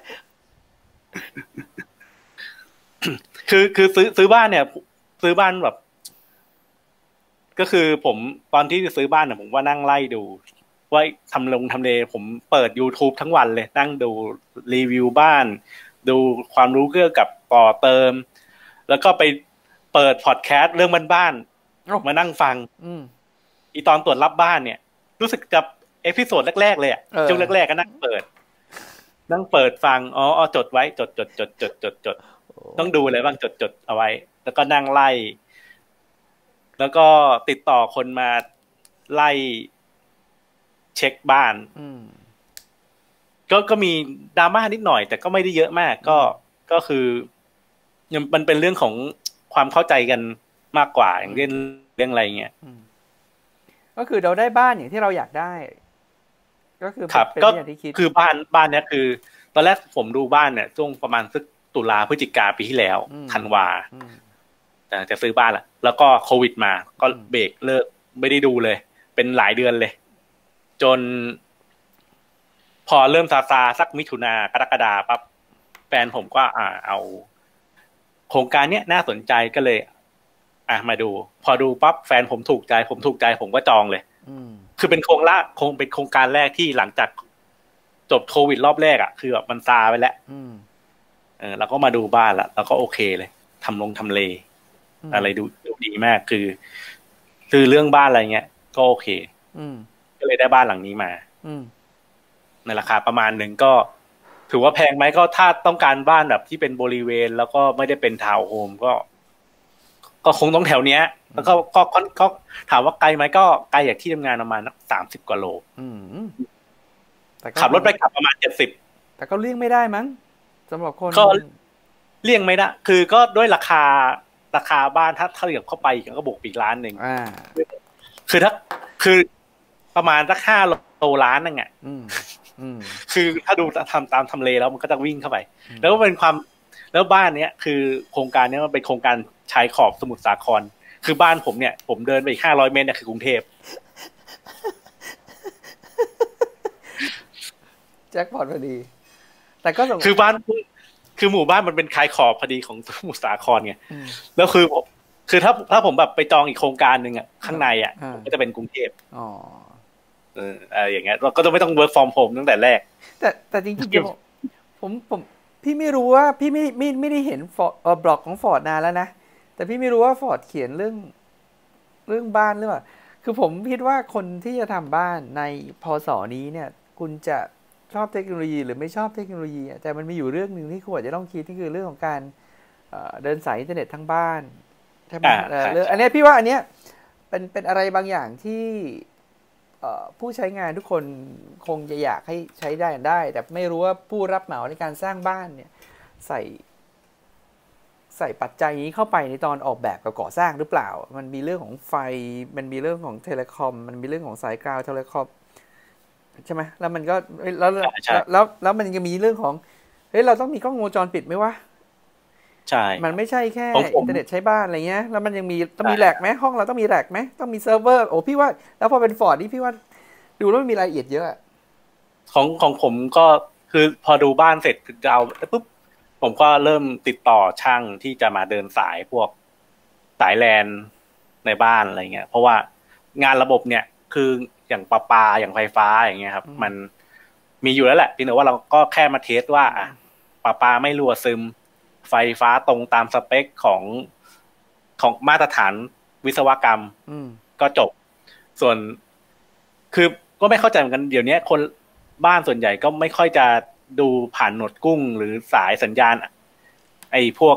คือคือซื้อซื้อบ้านเนี่ยซื้อบ้านแบบก็คือผมตอนที่ซื้อบ้านเนี่ยผมว่านั่งไล่ดูว่าทำลงทำเลผมเปิด YouTube ทั้งวันเลยนั่งดูรีวิวบ้านดูความรู้เกี่ยวกับต่อเติมแล้วก็ไปเปิดพอดแคสต์เรื่องบ้านมานั่งฟังอีตอนตรวจรับบ้านเนี่ยรู้สึกกับเอพิโซดแรกๆเลยอ่ะช่วงแรกๆก็นั่งเปิดนั่งเปิดฟังอ๋อจดไว้จดจดจดจดจดจดต้องดูอะไรบ้างจดจดเอาไว้แล้วก็นั่งไล่แล้วก็ติดต่อคนมาไล่เช็คบ้านก็ก็มีดราม่านิดหน่อยแต่ก็ไม่ได้เยอะมากก็ก็คือมันเป็นเรื่องของความเข้าใจกันมากกว่าอย่างเรื่องเรื่องอะไรเงี้ยก็คือเราได้บ้านอย่างที่เราอยากได้ก็คือเป็นอย่างที่คิดคือบ้านบ้านเนี้ยคือตอนแรกผมดูบ้านเนี่ยช่วงประมาณสักตุลาพฤศจิกาปีที่แล้วธันวาแต่จะซื้อบ้านละแล้วก็โควิดมาก็เบรกเลิกไม่ได้ดูเลยเป็นหลายเดือนเลยจนพอเริ่มซาซาสักมิถุนากรกฎาปั๊บแฟนผมก็อ่าเอาโครงการเนี้ยน่าสนใจก็เลยอ่ะมาดูพอดูปั๊บแฟนผมถูกใจผมถูกใจผมก็จองเลยคือเป็นโครงละคงเป็นโครงการแรกที่หลังจากจบโควิดรอบแรกอ่ะคือแบบมันซาไปแล้วเออเราก็มาดูบ้านละแล้วก็โอเคเลยทำลงทำเลอะไรดูดูดีมากคือคือเรื่องบ้านอะไรเงี้ยก็โอเคก็เลยได้บ้านหลังนี้มาในราคาประมาณหนึ่งก็ถือว่าแพงไหมก็ถ้าต้องการบ้านแบบที่เป็นบริเวณแล้วก็ไม่ได้เป็นทาวน์โฮมก็ก็คงต้องแถวเนี้ยแล้วก็ก็ก็ถามว่าไกลไหมก็ไกลจากที่ทำงานประมาณสามสิบกว่าโลขับรถไปกลับประมาณเจ็ดสิบแต่ก็เลี่ยงไม่ได้มั้งสำหรับคนก็เลี่ยงไม่ได้คือก็ด้วยราคาราคาบ้านถ้าถ้าเทียบเข้าไปก็บวกปีกล้านหนึ่งคือถ้าคือประมาณสักห้าโลล้านนึงอ่ะคือถ้าดูทำตามทำเลแล้วมันก็จะวิ่งเข้าไปแล้วก็เป็นความแล้วบ้านเนี้ยคือโครงการเนี้ยมันเป็นโครงการชายขอบสมุทรสาครคือบ้านผมเนี่ยผมเดินไปอีกห้าร้อยเมตรเนี่ยคือกรุงเทพแจ็คพอตพอดีแต่ก็คือบ้านคือหมู่บ้านมันเป็นชายขอบพอดีของสมุทรสาครไงแล้วคือผมคือถ้าถ้าผมแบบไปจองอีกโครงการนึงอ่ะข้างในอ่ะก็จะเป็นกรุงเทพอ๋อเอออะไรอย่างเงี้ยเราก็จะไม่ต้อง work from home ตั้งแต่แรกแต่แต่จริงๆผมผมพี่ไม่รู้ว่าพี่ไม่ไม่ไม่ได้เห็นฟอร์ดเออบล็อกของฟอร์ดนานแล้วนะแต่พี่ไม่รู้ว่าฟอร์ดเขียนเรื่องเรื่องบ้านหรือเปล่าคือผมคิดว่าคนที่จะทำบ้านในพศนี้เนี่ยคุณจะชอบเทคโนโลยีหรือไม่ชอบเทคโนโลยีแต่มันมีอยู่เรื่องนึงที่คุณอาจจะต้องคิดนี่คือเรื่องของการเดินสายอินเทอร์เน็ตทั้งบ้านใช่ไหมเรื่องอันนี้พี่ว่าอันเนี้ยเป็นเป็นอะไรบางอย่างที่ผู้ใช้งานทุกคนคงจะอยากให้ใช้ได้ได้แต่ไม่รู้ว่าผู้รับเหมาในการสร้างบ้านเนี่ยใส่ใส่ปัจจัยนี้เข้าไปในตอนออกแบบกับก่อสร้างหรือเปล่ามันมีเรื่องของไฟมันมีเรื่องของเทเลคอมมันมีเรื่องของสายกราวเทเลคอมใช่ไหมแล้วมันก็แล้วแล้วแล้วมันยังมีเรื่องของเฮ้ยเราต้องมีกล้องวงจรปิดไหมวะใช่มันไม่ใช่แค่อินเทอร์เน็ตใช้บ้านอะไรเงี้ยแล้วมันยังมีต้องมีแหลกไหมห้องเราต้องมีแหลกไหมต้องมีเซิร์ฟเวอร์โอ้พี่ว่าแล้วพอเป็นฟอร์ดนี่พี่ว่าดูแล้วมันมีรายละเอียดเยอะของของผมก็คือพอดูบ้านเสร็จจะเอาปุ๊บผมก็เริ่มติดต่อช่างที่จะมาเดินสายพวกสายแลนในบ้านอะไรเงี้ยเพราะว่างานระบบเนี่ยคืออย่างประปาอย่างไฟฟ้าอย่างเงี้ยครับมันมีอยู่แล้วแหละเพียงแต่ว่าเราก็แค่มาเทสว่าอ่ะประปาไม่รั่วซึมไฟฟ้าตรงตามสเปคของของมาตรฐานวิศวกรรมก็จบส่วนคือก็ไม่เข้าใจเหมือนกันเดี๋ยวนี้คนบ้านส่วนใหญ่ก็ไม่ค่อยจะดูผ่านหนวดกุ้งหรือสายสัญญาณไอ้พวก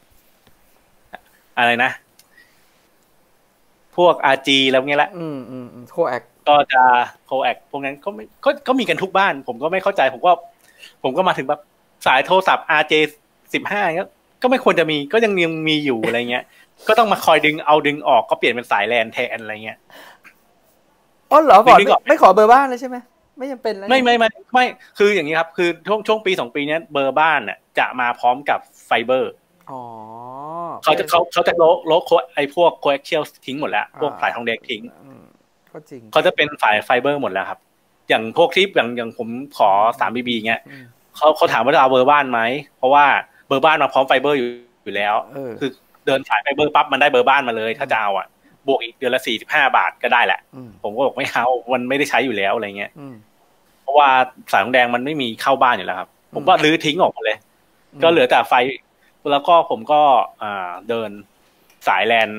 อะไรนะพวก อาร์ จี แล้วเงี้ยแหละอืมอืมโคแอคก็จะโคแอคพวกนั้นก็ไม่ก็ก็มีกันทุกบ้านผมก็ไม่เข้าใจผมก็ผมก็มาถึงแบบสายโทรศัพท์ อาร์ เจ สิบห้าก็ก็ไม่ควรจะมีก็ยังยังมีอยู่อะไรเงี้ยก็ต้องมาคอยดึงเอาดึงออกก็เปลี่ยนเป็นสายแลนแทนอะไรเงี้ยอ๋อเหรอฟอร์ดไม่ขอเบอร์บ้านเลยใช่ไหมไม่จำเป็นแล้วไม่ไม่ไม่ไม่คืออย่างนี้ครับคือช่วงช่วงปีสองปีนี้เบอร์บ้านเนี่ยจะมาพร้อมกับไฟเบอร์อ๋อเขาจะเขาเขาจะโลโลโคไอพวกโคแอคเชียลทิ้งหมดแล้วพวกสายทองแดงทิ้งก็จริงเขาจะเป็นสายไฟเบอร์หมดแล้วครับอย่างพวกที่อย่างอย่างผมขอสามบีบีเงี้ยเขาเขาถามว่าจะเอาเบอร์บ้านไหมเพราะว่าเบอร์บ้านมาพร้อมไฟเบอร์อยู่อยู่แล้วคือเดินสายไฟเบอร์ปั๊บมันได้เบอร์บ้านมาเลยถ้าจะเอาอ่ะบวกอีกเดือนละสี่สิบห้าบาทก็ได้แหละผมก็บอกไม่เอามันไม่ได้ใช้อยู่แล้วอะไรเงี้ยเพราะว่าสายทองแดงมันไม่มีเข้าบ้านอยู่แล้วครับผมก็รื้อทิ้งออกมาเลยก็เหลือแต่ไฟแล้วก็ผมก็อ่าเดินสายแลนค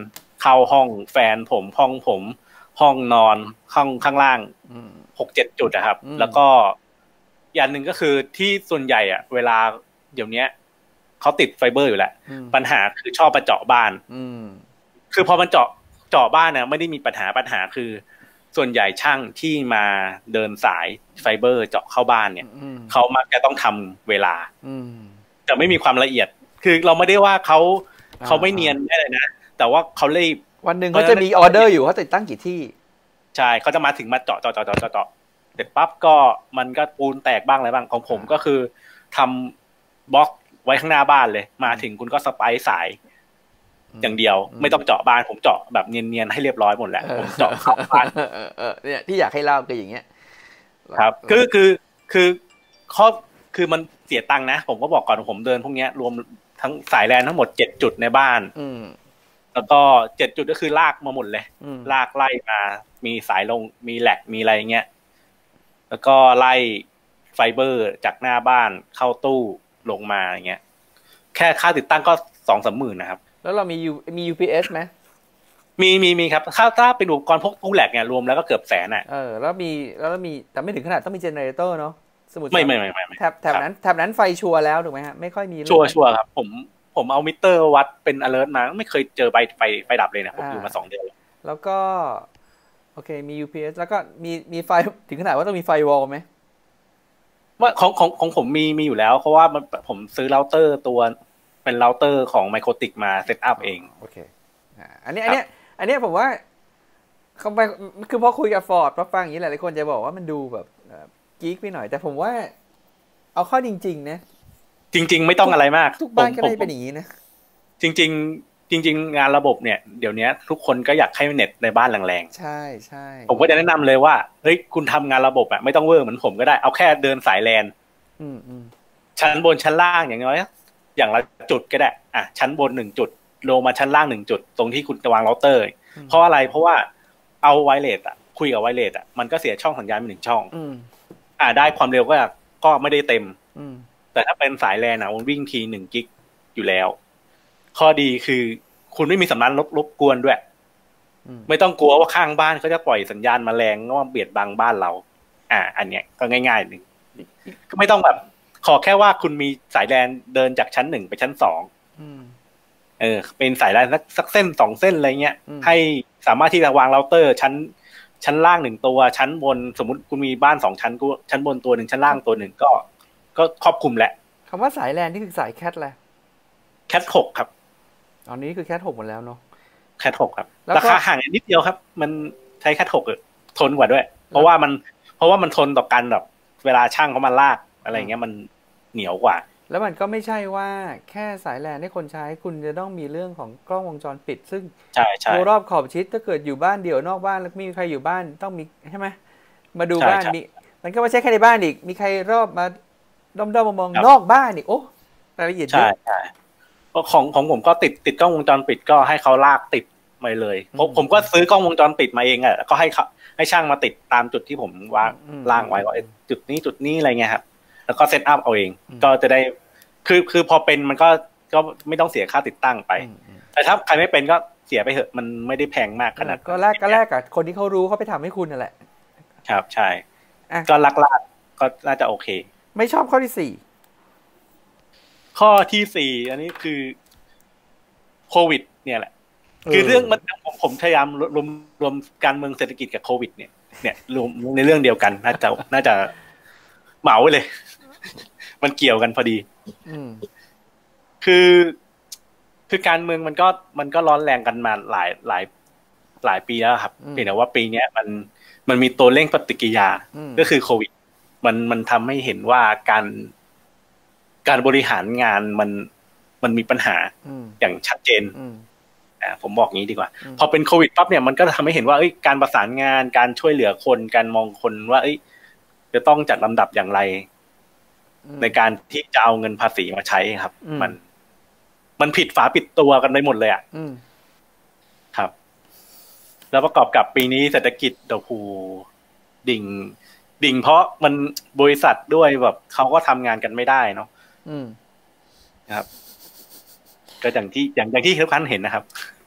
เข้าห้องแฟนผมห้องผมห้องนอนห้องข้างล่างหกเจ็ดจุดนะครับแล้วก็อย่างหนึ่งก็คือที่ส่วนใหญ่อ่ะเวลาเดี๋ยวนี้เขาติดไฟเบอร์อยู่แหละปัญหาคือชอบมาเจาะบ้านคือพอมันเจาะเจาะบ้านเนี่ยไม่ได้มีปัญหาปัญหาคือส่วนใหญ่ช่างที่มาเดินสายไฟเบอร์เจาะเข้าบ้านเนี่ยเขามักจะต้องทำเวลาแต่ไม่มีความละเอียดคือเราไม่ได้ว่าเขาเขาไม่เนียนอะไรนะแต่ว่าเขารีบวันหนึ่งเขาจะมีออเดอร์อยู่เขาติดตั้งกี่ที่ใช่เขาจะมาถึงมาเจาะเจาะเจาะเจาะเจาะเสร็จปั๊บก็มันก็ปูนแตกบ้างอะไรบ้างของผมก็คือทำบล็อกไว้ข้างหน้าบ้านเลยมาถึงคุณก็สไปซ์สายอย่างเดียวไม่ต้องเจาะบ้านผมเจาะแบบเนียนๆให้เรียบร้อยหมดแล้วผมเจาะเข้าบ้านเนี่ยที่อยากให้เล่าคืออย่างเงี้ยครับคือคือคือข้อคือมันเสียตังค์นะผมก็บอกก่อนผมเดินพวกนี้รวมทั้งสายแลนทั้งหมดเจ็ดจุดในบ้านแล้วก็เจ็ดจุดก็คือลากมาหมดเลยลากไล่มามีสายลงมีแหลกมีอะไรเงี้ยแล้วก็ไล่ไฟเบอร์จากหน้าบ้านเข้าตู้ลงมาอย่างเงี้ยแค่ค่าติดตั้งก็สองสามหมื่นนะครับแล้วเรามียูมี ยู พี เอส ไหมมีมีมีครับถ้าถ้าเป็นอุปกรณ์พวกตู้แหลกเนี่ยรวมแล้วก็เกือบแสนอ่ะเออแล้วมีแล้วมีแต่ไม่ถึงขนาดต้องมีเจเนเรเตอร์เนาะสมมุติไม่ไม่ไม่ไม่แถบแถบนั้นแถบนั้นไฟชัวร์แล้วถูกไหมฮะไม่ค่อยมีชัวร์ชัวร์ครับผมผมเอามิเตอร์วัดเป็น alert มาไม่เคยเจอไฟไฟไฟดับเลยนะผมอยู่มาสองเดือนแล้วแล้วก็โอเคมี ยู พี เอส แล้วก็มีมีไฟถึงขนาดว่าต้องมีไฟวอลไหมว่าของของของผมมีมีอยู่แล้วเพราะว่ามันผมซื้อเราเตอร์ตัวเป็นเราเตอร์ของไมโครติกมาเซตอัพเองโอเคอ่าอันนี้อันนี้อันนี้ผมว่าเขาไปคือพอคุยกับฟอร์ดพอฟังอย่างนี้หลายคนจะบอกว่ามันดูแบบกิ๊กไปหน่อยแต่ผมว่าเอาเข้าจริงๆนะจริงๆไม่ต้องอะไรมากทุกบ้านก็ได้เป็นอย่างนี้นะจริงๆจริงๆงานระบบเนี่ยเดี๋ยวนี้ทุกคนก็อยากให้เน็ตในบ้านแรงๆใช่ใช่ผมก็จะแนะนำเลยว่าเฮ้ยคุณทำงานระบบอะไม่ต้องเวอร์เหมือนผมก็ได้เอาแค่เดินสายแลนชั้นบนชั้นล่างอย่างน้อยอย่างละจุดก็ได้อ่ะชั้นบนหนึ่งจุดลงมาชั้นล่างหนึ่งจุดตรงที่คุณจะวางเราเตอร์เพราะอะไรเพราะว่าเอาไวเลสอะคุยกับไวเลสอะมันก็เสียช่องสัญญาณไปหนึ่งช่องอ่าได้ความเร็วก็ก็ไม่ได้เต็มแต่ถ้าเป็นสายแลนอะมันวิ่งทีหนึ่งกิกอยู่แล้วข้อดีคือคุณไม่มีสัญญาณรบรบกวนด้วยไม่ต้องกลัวว่าข้างบ้านเขาจะปล่อยสัญญาณมาแรงว่าเบียดบังบ้านเราอ่าอันเนี้ยก็ง่ายๆหนึ่งก็ไม่ต้องแบบขอแค่ว่าคุณมีสายแลนเดินจากชั้นหนึ่งไปชั้นสองเออเป็นสายแลนสักสักเส้นสองเส้นอะไรเงี้ยให้สามารถที่จะวางเราเตอร์ชั้นชั้นล่างหนึ่งตัวชั้นบนสมมุติคุณมีบ้านสองชั้นก็ชั้นบนตัวหนึ่งชั้นล่างตัวหนึ่งก็ก็ครอบคลุมแหละคำว่าสายแลนนี่คือสายแคทแหละแคทหกครับตอนนี้คือแคทหกหมดแล้วเนาะแคทหกครับราคาห่างนิดเดียวครับมันใช้แคทหกเออทนกว่าด้วยเพราะว่ามันเพราะว่ามันทนต่อกันแบบเวลาช่างเขามาลากอะไรเงี้ยมันเหนียวกว่าแล้วมันก็ไม่ใช่ว่าแค่สายแลนให้คนใช้คุณจะต้องมีเรื่องของกล้องวงจรปิดซึ่งใช่ใช่รอบขอบชิดถ้าเกิดอยู่บ้านเดี่ยวนอกบ้านแล้วไม่มีใครอยู่บ้านต้องมีใช่ไหมมาดูบ้านมีมันก็ไม่ใช่แค่ในบ้านอีกมีใครรอบมาด้อมๆมองนอกบ้านอีกโอ้รายละเอียดเยอะใช่ใช่ของของผมก็ติดติดกล้องวงจรปิดก็ให้เขาลากติดมาเลยผมผมก็ซื้อกล้องวงจรปิดมาเองอ่ะก็ให้เขาให้ช่างมาติดตามจุดที่ผมวางล่างไว้ว่าจุดนี้จุดนี้อะไรเงี้ยครับแล้วก็เซตอัพเอาเองก็จะได้คือคือพอเป็นมันก็ก็ไม่ต้องเสียค่าติดตั้งไปแต่ถ้าใครไม่เป็นก็เสียไปเถอะมันไม่ได้แพงมากขนาดก็แรกก็แรกกับคนที่เขารู้เขาไปทำให้คุณนั่นแหละครับใช่ก็ลักลากก็น่าจะโอเคไม่ชอบข้อที่สี่ข้อที่สี่อันนี้คือโควิดเนี่ยแหละคือเรื่องมันผมผมพยายามรวมรวมการเมืองเศรษฐกิจกับโควิดเนี่ยเนี่ยรวมในเรื่องเดียวกันน่าจะน่าจะเหมาเลยมันเกี่ยวกันพอดีคือคือการเมืองมันก็มันก็ร้อนแรงกันมาหลายหลายหลายปีแล้วครับเพียงแต่ว่าปีนี้มันมันมีตัวเร่งปฏิกิริยาก็คือโควิดมันมันทำให้เห็นว่าการการบริหารงานมันมันมีปัญหาอย่างชัดเจนอ่าผมบอกงี้ดีกว่าพอเป็นโควิดปั๊บเนี่ยมันก็ทำให้เห็นว่าเอ้ยการประสานงานการช่วยเหลือคนการมองคนว่าเอ้ยจะต้องจัดลำดับอย่างไรในการที่จะเอาเงินภาษีมาใช้ครับมันมันผิดฝาปิดตัวกันไปหมดเลยอ่ะครับแล้วประกอบกับปีนี้เศรษฐกิจโอ้โหดิ่งดิ่งเพราะมันบริษัทด้วยแบบเขาก็ทำงานกันไม่ได้เนาะครับก็อย่างที่อย่างอย่างที่ทุกท่านเห็นนะครับ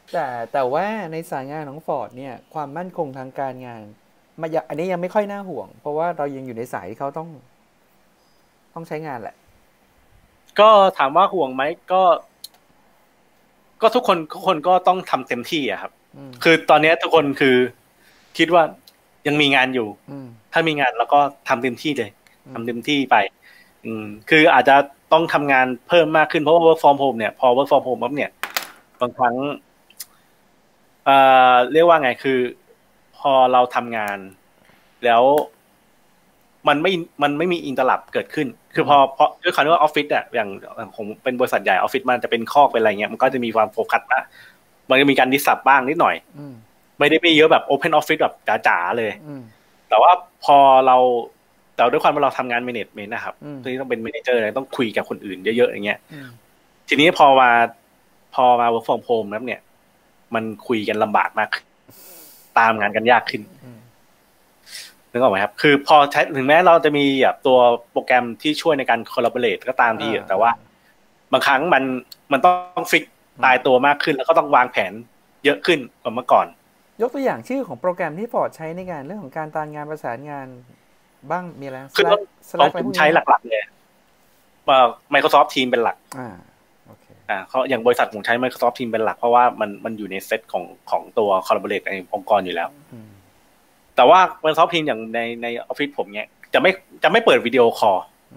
แต่แต่ว่าในสายงานของฟอร์ดเนี่ยความมั่นคงทางการงานมาอันนี้ยังไม่ค่อยน่าห่วงเพราะว่าเรายังอยู่ในสายที่เขาต้องต้องใช้งานแหละก็ถามว่าห่วงไหมก็ก็ทุกคนทุกคนก็ต้องทำเต็มที่อะครับคือตอนนี้ทุกคนคือคิดว่ายังมีงานอยู่ถ้ามีงานแล้วก็ทำเต็มที่เลยทำเต็มที่ไปอืมคืออาจจะต้องทำงานเพิ่มมากขึ้นเพราะว่า work from home เนี่ยพอ work from home ปั๊บเนี่ยบางครั้งเอ่อเรียกว่าไงคือพอเราทำงานแล้วมันไม่มันไม่มีอินเตอร์ลับเกิดขึ้นคือพอพอด้วยความที่ว่าออฟฟิศอ่ะอย่างผมเป็นบริษัทใหญ่ออฟฟิศมันจะเป็นคอกเป็นอะไรเงี้ยมันก็จะมีความโฟกัสนะมันจะมีการดิสซับบ้างนิดหน่อยไม่ได้ไม่เยอะแบบโอเพนออฟฟิศแบบจ๋าๆเลยแต่ว่าพอเราแต่ด้วยความว่าเราทำงานแมเนจเมนต์นะครับที่ต้องเป็นแมเนเจอร์ต้องคุยกับคนอื่นเยอะๆอย่างเงี้ยทีนี้พอมาพอมา work from home แล้วเนี่ยมันคุยกันลำบากมากตามงานกันยากขึ้นนึกออกไหมครับคือพอใช้ถึงแม้เราจะมีแบบตัวโปรแกรมที่ช่วยในการ collaborate ก็ตามทีแต่ว่าบางครั้งมันมันต้องฟิกตายตัวมากขึ้นแล้วก็ต้องวางแผนเยอะขึ้นกว่าเมื่อก่อนยกตัวอย่างชื่อของโปรแกรมที่ฟอร์ดใช้ในการเรื่องของการตามงานประสานงานบ้างมีอะไรคือต้องผมใช้หลักๆเลยว่า Microsoft Teams เป็นหลักอ่าโอเคอ่าเขาอย่างบริษัทผมใช้ Microsoft Teams เป็นหลักเพราะว่ามันมันอยู่ในเซตของของตัว collaborate ในองค์กรอยู่แล้วแต่ว่า Microsoft Teams อย่างในในออฟฟิศผมเนี่ยจะไม่จะไม่เปิดวิดีโอคอล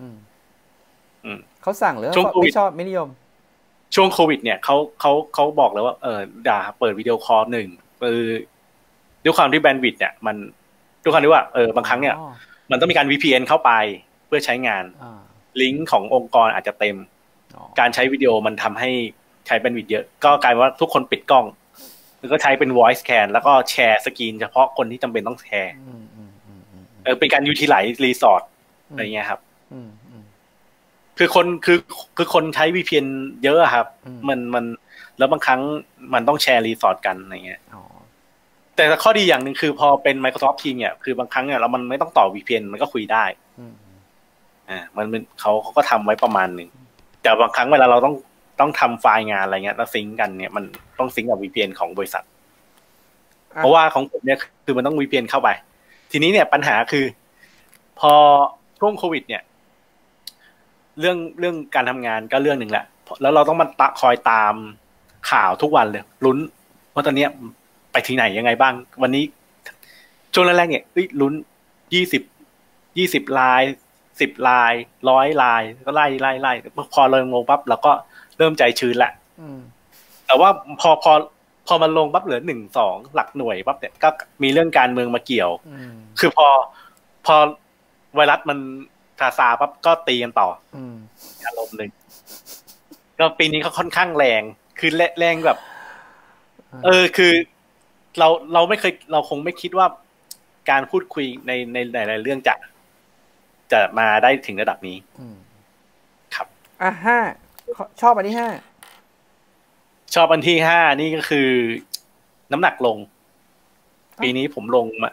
เขาสั่งหรือไม่ชอบไม่นิยมช่วงโควิดเนี่ยเขาเขาเขาบอกเลยว่าเออด่าเปิดวิดีโอคอลหนึ่งคือด้วยความที่แบนด์วิดต์เนี่ยมันด้วยความที่ว่าเออบางครั้งเนี่ยมันต้องมีการ วี พี เอ็น เข้าไปเพื่อใช้งานลิงก์ขององค์กรอาจจะเต็มการใช้วิดีโอมันทำให้ใช้แบนด์วิดต์เยอะก็กลายว่าทุกคนปิดกล้องแล้วก็ใช้เป็น voice scan แล้วก็แชร์สกรีนเฉพาะคนที่จำเป็นต้องแชร์เออเป็นการ utilize resource อะไรเงี้ยครับคือคนคือคือคนใช้ วี พี เอ็น เยอะครับมันมันแล้วบางครั้งมันต้องแชร์รีสอร์ทกันอะไรเงี้ยแต่ข้อดีอย่างหนึ่งคือพอเป็น Microsoft Teams เนี่ยคือบางครั้งเนี่ยเรามันไม่ต้องต่อ วี พี เอ็น มันก็คุยได้อ่ามันเป็นเขาเขาก็ทำไว้ประมาณหนึ่งแต่บางครั้งเวลาเราต้องต้องทำไฟล์งานอะไรเงี้ยแล้วซิงก์กันเนี่ยมันต้องซิงก์กับ วี พี เอ็น ของบริษัทเพราะว่าของผมเนี่ยคือมันต้อง วี พี เอ็น เข้าไปทีนี้เนี่ยปัญหาคือพอช่วงโควิดเนี่ยเรื่องเรื่องการทำงานก็เรื่องหนึ่งแหละแล้วเราต้องมาตะคอยตามข่าวทุกวันเลยลุ้นว่าตอนนี้ไปที่ไหนยังไงบ้างวันนี้ช่วงแรกๆเนี่ยลุ้นยี่สิบยี่สิบลายสิบลายร้อยลายก็ไล่ไล่ไล่พอลงลงปั๊บเราก็เริ่มใจชื้นละแต่ว่าพอพอพอมันลงปั๊บเหลือหนึ่งสองหลักหน่วยปั๊บเนี่ยก็มีเรื่องการเมืองมาเกี่ยวคือพอพอไวรัสมันซาซาปั๊บก็ตีกันต่ออารมณ์หนึ่งก็ปีนี้เขาค่อนข้างแรงคือแรงแบบเออคือเราเราไม่เคยเราคงไม่คิดว่าการพูดคุยในในหลายๆเรื่องจะจะมาได้ถึงระดับนี้ครับอ่ะห้าชอบอันที่ห้าชอบอันที่ห้านี่ก็คือน้ำหนักลงปีนี้ผมลงมา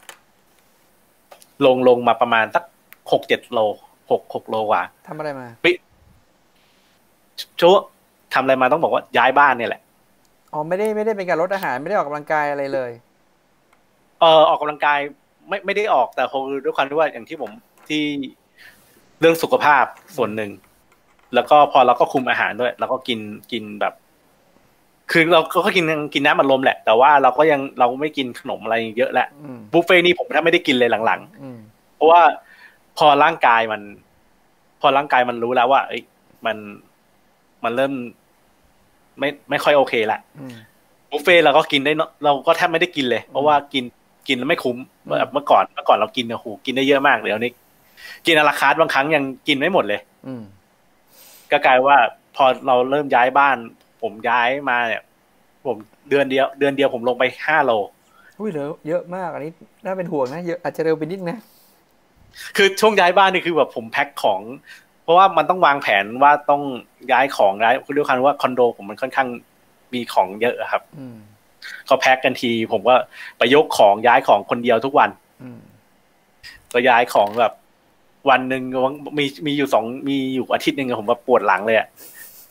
ลงลงมาประมาณสักหกเจ็ดโลหกหกโลกว่าทำอะไรมาปิโจ้ทำอะไรมาต้องบอกว่าย้ายบ้านเนี่ยแหละอ๋อไม่ได้ไม่ได้เป็นการลดอาหารไม่ได้ออกกำลังกายอะไรเลยเออออกกำลังกายไม่ไม่ได้ออกแต่คงด้วยความที่ว่าอย่างที่ผมที่เรื่องสุขภาพส่วนหนึ่งแล้วก็พอเราก็คุมอาหารด้วยแล้วก็กินกินแบบคือเราก็กินกินน้ำอัดลมแหละแต่ว่าเราก็ยังเราไม่กินขนมอะไรเยอะแหละบุฟเฟ่นี่ผมแทบไม่ได้กินเลยหลังๆเพราะว่าพอร่างกายมันพอร่างกายมันรู้แล้วว่าเอ้ยมันมันเริ่มไม่ไม่ค่อยโอเคละบุฟเฟ่เราก็กินได้เราก็แทบไม่ได้กินเลยเพราะว่ากินกินแล้วไม่คุ้มแบบเมื่อก่อนเมื่อก่อนเรากินโอ้โหกินได้เยอะมากเลยอันนี้กินอะลาคาร์ทบางครั้งยังกินไม่หมดเลยก็กลายว่าพอเราเริ่มย้ายบ้านผมย้ายมาเนี่ยผมเดือนเดียวเดือนเดียวผมลงไปห้าโลอุ้ยเหลือเยอะมากอันนี้น่าเป็นห่วงนะเยอะอาจจะเร็วไปนิดนะคือช่วงย้ายบ้านนี่คือแบบผมแพ็คของเพราะว่ามันต้องวางแผนว่าต้องย้ายของย้ายด้วยความว่าคอนโดผมมันค่อนข้างมีของเยอะครับเขาแพ็คกันทีผมก็ไปยกของย้ายของคนเดียวทุกวันก็ย้ายของแบบวันหนึ่งมีมีอยู่สองมีอยู่อาทิตย์หนึ่งผมว่าปวดหลังเลยอ่ะ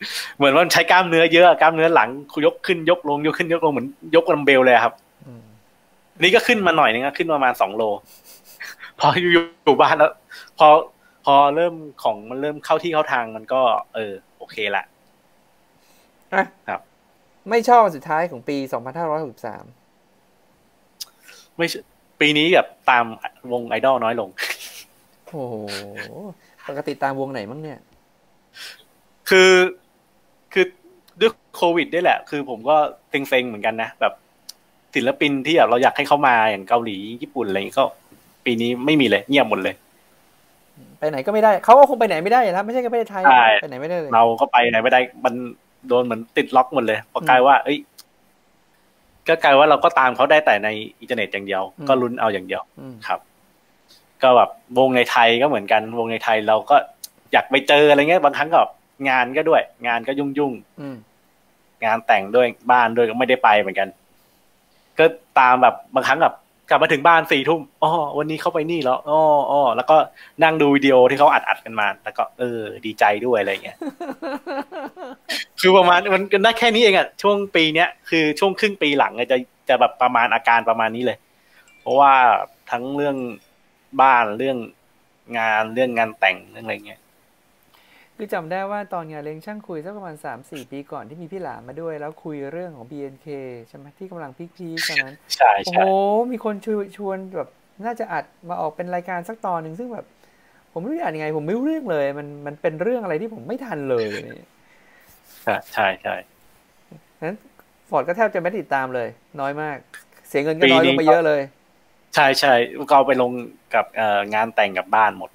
เหมือนว่าใช้กล้ามเนื้อเยอะกล้ามเนื้อหลังยกขึ้นยกลงยกขึ้นยกลงเหมือนยกดัมเบลเลยครับนี่ก็ขึ้นมาหน่อยนึงขึ้นประมาณสองโลพออยู่อยู่บ้านแล้วพอพอเริ่มของมันเริ่มเข้าที่เข้าทางมันก็เออโอเคละครับไม่ชอบสุดท้ายของปีสองพันห้าร้อยหกสิบสามไม่ปีนี้แบบตามวงไอดอลน้อยลงโอ้โหปกติตามวงไหนมั้งเนี่ยคือคือด้วยโควิดด้วยแหละคือผมก็เซ็งๆเหมือนกันนะแบบศิลปินที่แบบเราอยากให้เข้ามาอย่างเกาหลีญี่ปุ่นอะไรก็ปีนี้ไม่มีเลยเงียบหมดเลยไปไหนก็ไม่ได้เขาก็คงไปไหนไม่ได้นะไม่ใช่แค่ประเทศไทยไปไหนไม่ได้เลยเราก็ไปไหนไม่ได้มันโดนเหมือนติดล็อกหมดเลยพอกลายว่าเอ้ยก็กลายว่าเราก็ตามเขาได้แต่ในอินเทอร์เน็ตอย่างเดียวก็ลุ้นเอาอย่างเดียวครับก็แบบวงในไทยก็เหมือนกันวงในไทยเราก็อยากไปเจออะไรเงี้ยบางครั้งก็งานก็ด้วยงานก็ยุ่งยุ่งงานแต่งด้วยบ้านด้วยก็ไม่ได้ไปเหมือนกันก็ตามแบบบางครั้งแบบกลับมาถึงบ้านสี่ทุ่มอ๋อวันนี้เข้าไปนี่แล้วอ๋ออ๋อแล้วก็นั่งดูวิดีโอที่เขาอัดอัดกันมาแล้วก็เออดีใจด้วยอะไรเงี้ยคือประมาณมันกันได้แค่นี้เองอ่ะช่วงปีเนี้ยคือช่วงครึ่งปีหลังจะจะแบบประมาณอาการประมาณนี้เลยเพราะว่าทั้งเรื่องบ้านเรื่องงานเรื่องงานแต่งเรื่องอะไรเงี้ยคือจำได้ว่าตอนงานเลี้ยงช่างคุยสักประมาณ สามสี่ ปีก่อนที่มีพี่หลามมาด้วยแล้วคุยเรื่องของ บี เอ็น เค ใช่ไหมที่กำลังพีคๆตอนนั้นใช่โอ้โหมีคนชวนชวนแบบน่าจะอัดมาออกเป็นรายการสักตอนหนึ่งซึ่งแบบผมไม่รู้อ่านยังไงผมไม่รู้เรื่องเลยมันมันเป็นเรื่องอะไรที่ผมไม่ทันเลยใช่ใช่ใช่นั้นฟอร์ดก็แทบจะไม่ติดตามเลยน้อยมากเสียเงินก็น้อยลงไปเยอะเลยใช่ใช่ก็เอาไปลงกับงานแต่งกับบ้านหมด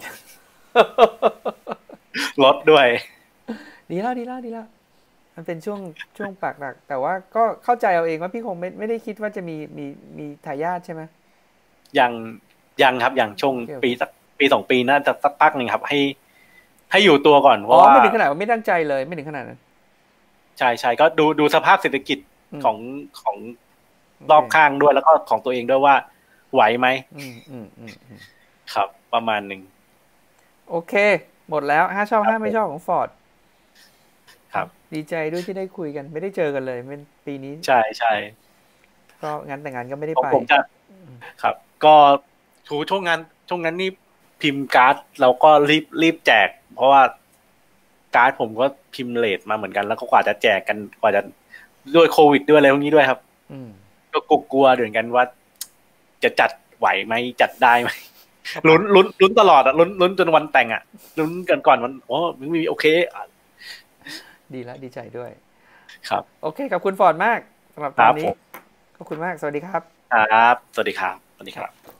ลดด้วยดีแล้วดีแล้วดีแล้วมันเป็นช่วงช่วงปากหลักแต่ว่าก็เข้าใจเอาเองว่าพี่คงไม่ไม่ได้คิดว่าจะมีมีมีทายาทใช่ไหมยังยังครับยังช่วงปีสักปีสองปีน่าจะสักพักหนึ่งครับให้ให้อยู่ตัวก่อนเพราะว่าไม่ถึงขนาดว่าไม่ตั้งใจเลยไม่ถึงขนาดนั้นใช่ใช่ก็ดูดูสภาพเศรษฐกิจของของรอบข้างด้วยแล้วก็ของตัวเองด้วยว่าไหวไหมครับประมาณหนึ่งโอเคหมดแล้วห้าชอบห้าไม่ชอบของฟอร์ดครับดีใจด้วยที่ได้คุยกันไม่ได้เจอกันเลยเป็นปีนี้ใช่ใช่ก็งานแต่งงานก็ไม่ได้ไปผมจะครับก็ถูช่วงงานช่วงนั้นนี่พิมพ์การ์ดเราก็รีบรีบแจกเพราะว่าการ์ดผมก็พิมพ์เลทมาเหมือนกันแล้วก็กว่าจะแจกกันกว่าจะด้วยโควิดด้วยอะไรพวกนี้ด้วยครับก็กลัวๆเหมือนกันว่าจะจัดไหวไหมจัดได้ไหมลุ้นลุ้นลุ้นตลอดอ่ะลุ้นลุ้นจนวันแต่งอ่ะลุ้นกันก่อนวันโอ้ไม่มีโอเคดีแล้วดีใจด้วยครับโอเคขอบคุณฟอร์ดมากสำหรับตอนนี้ขอบคุณมากสวัสดีครับครับสวัสดีครับสวัสดีครับ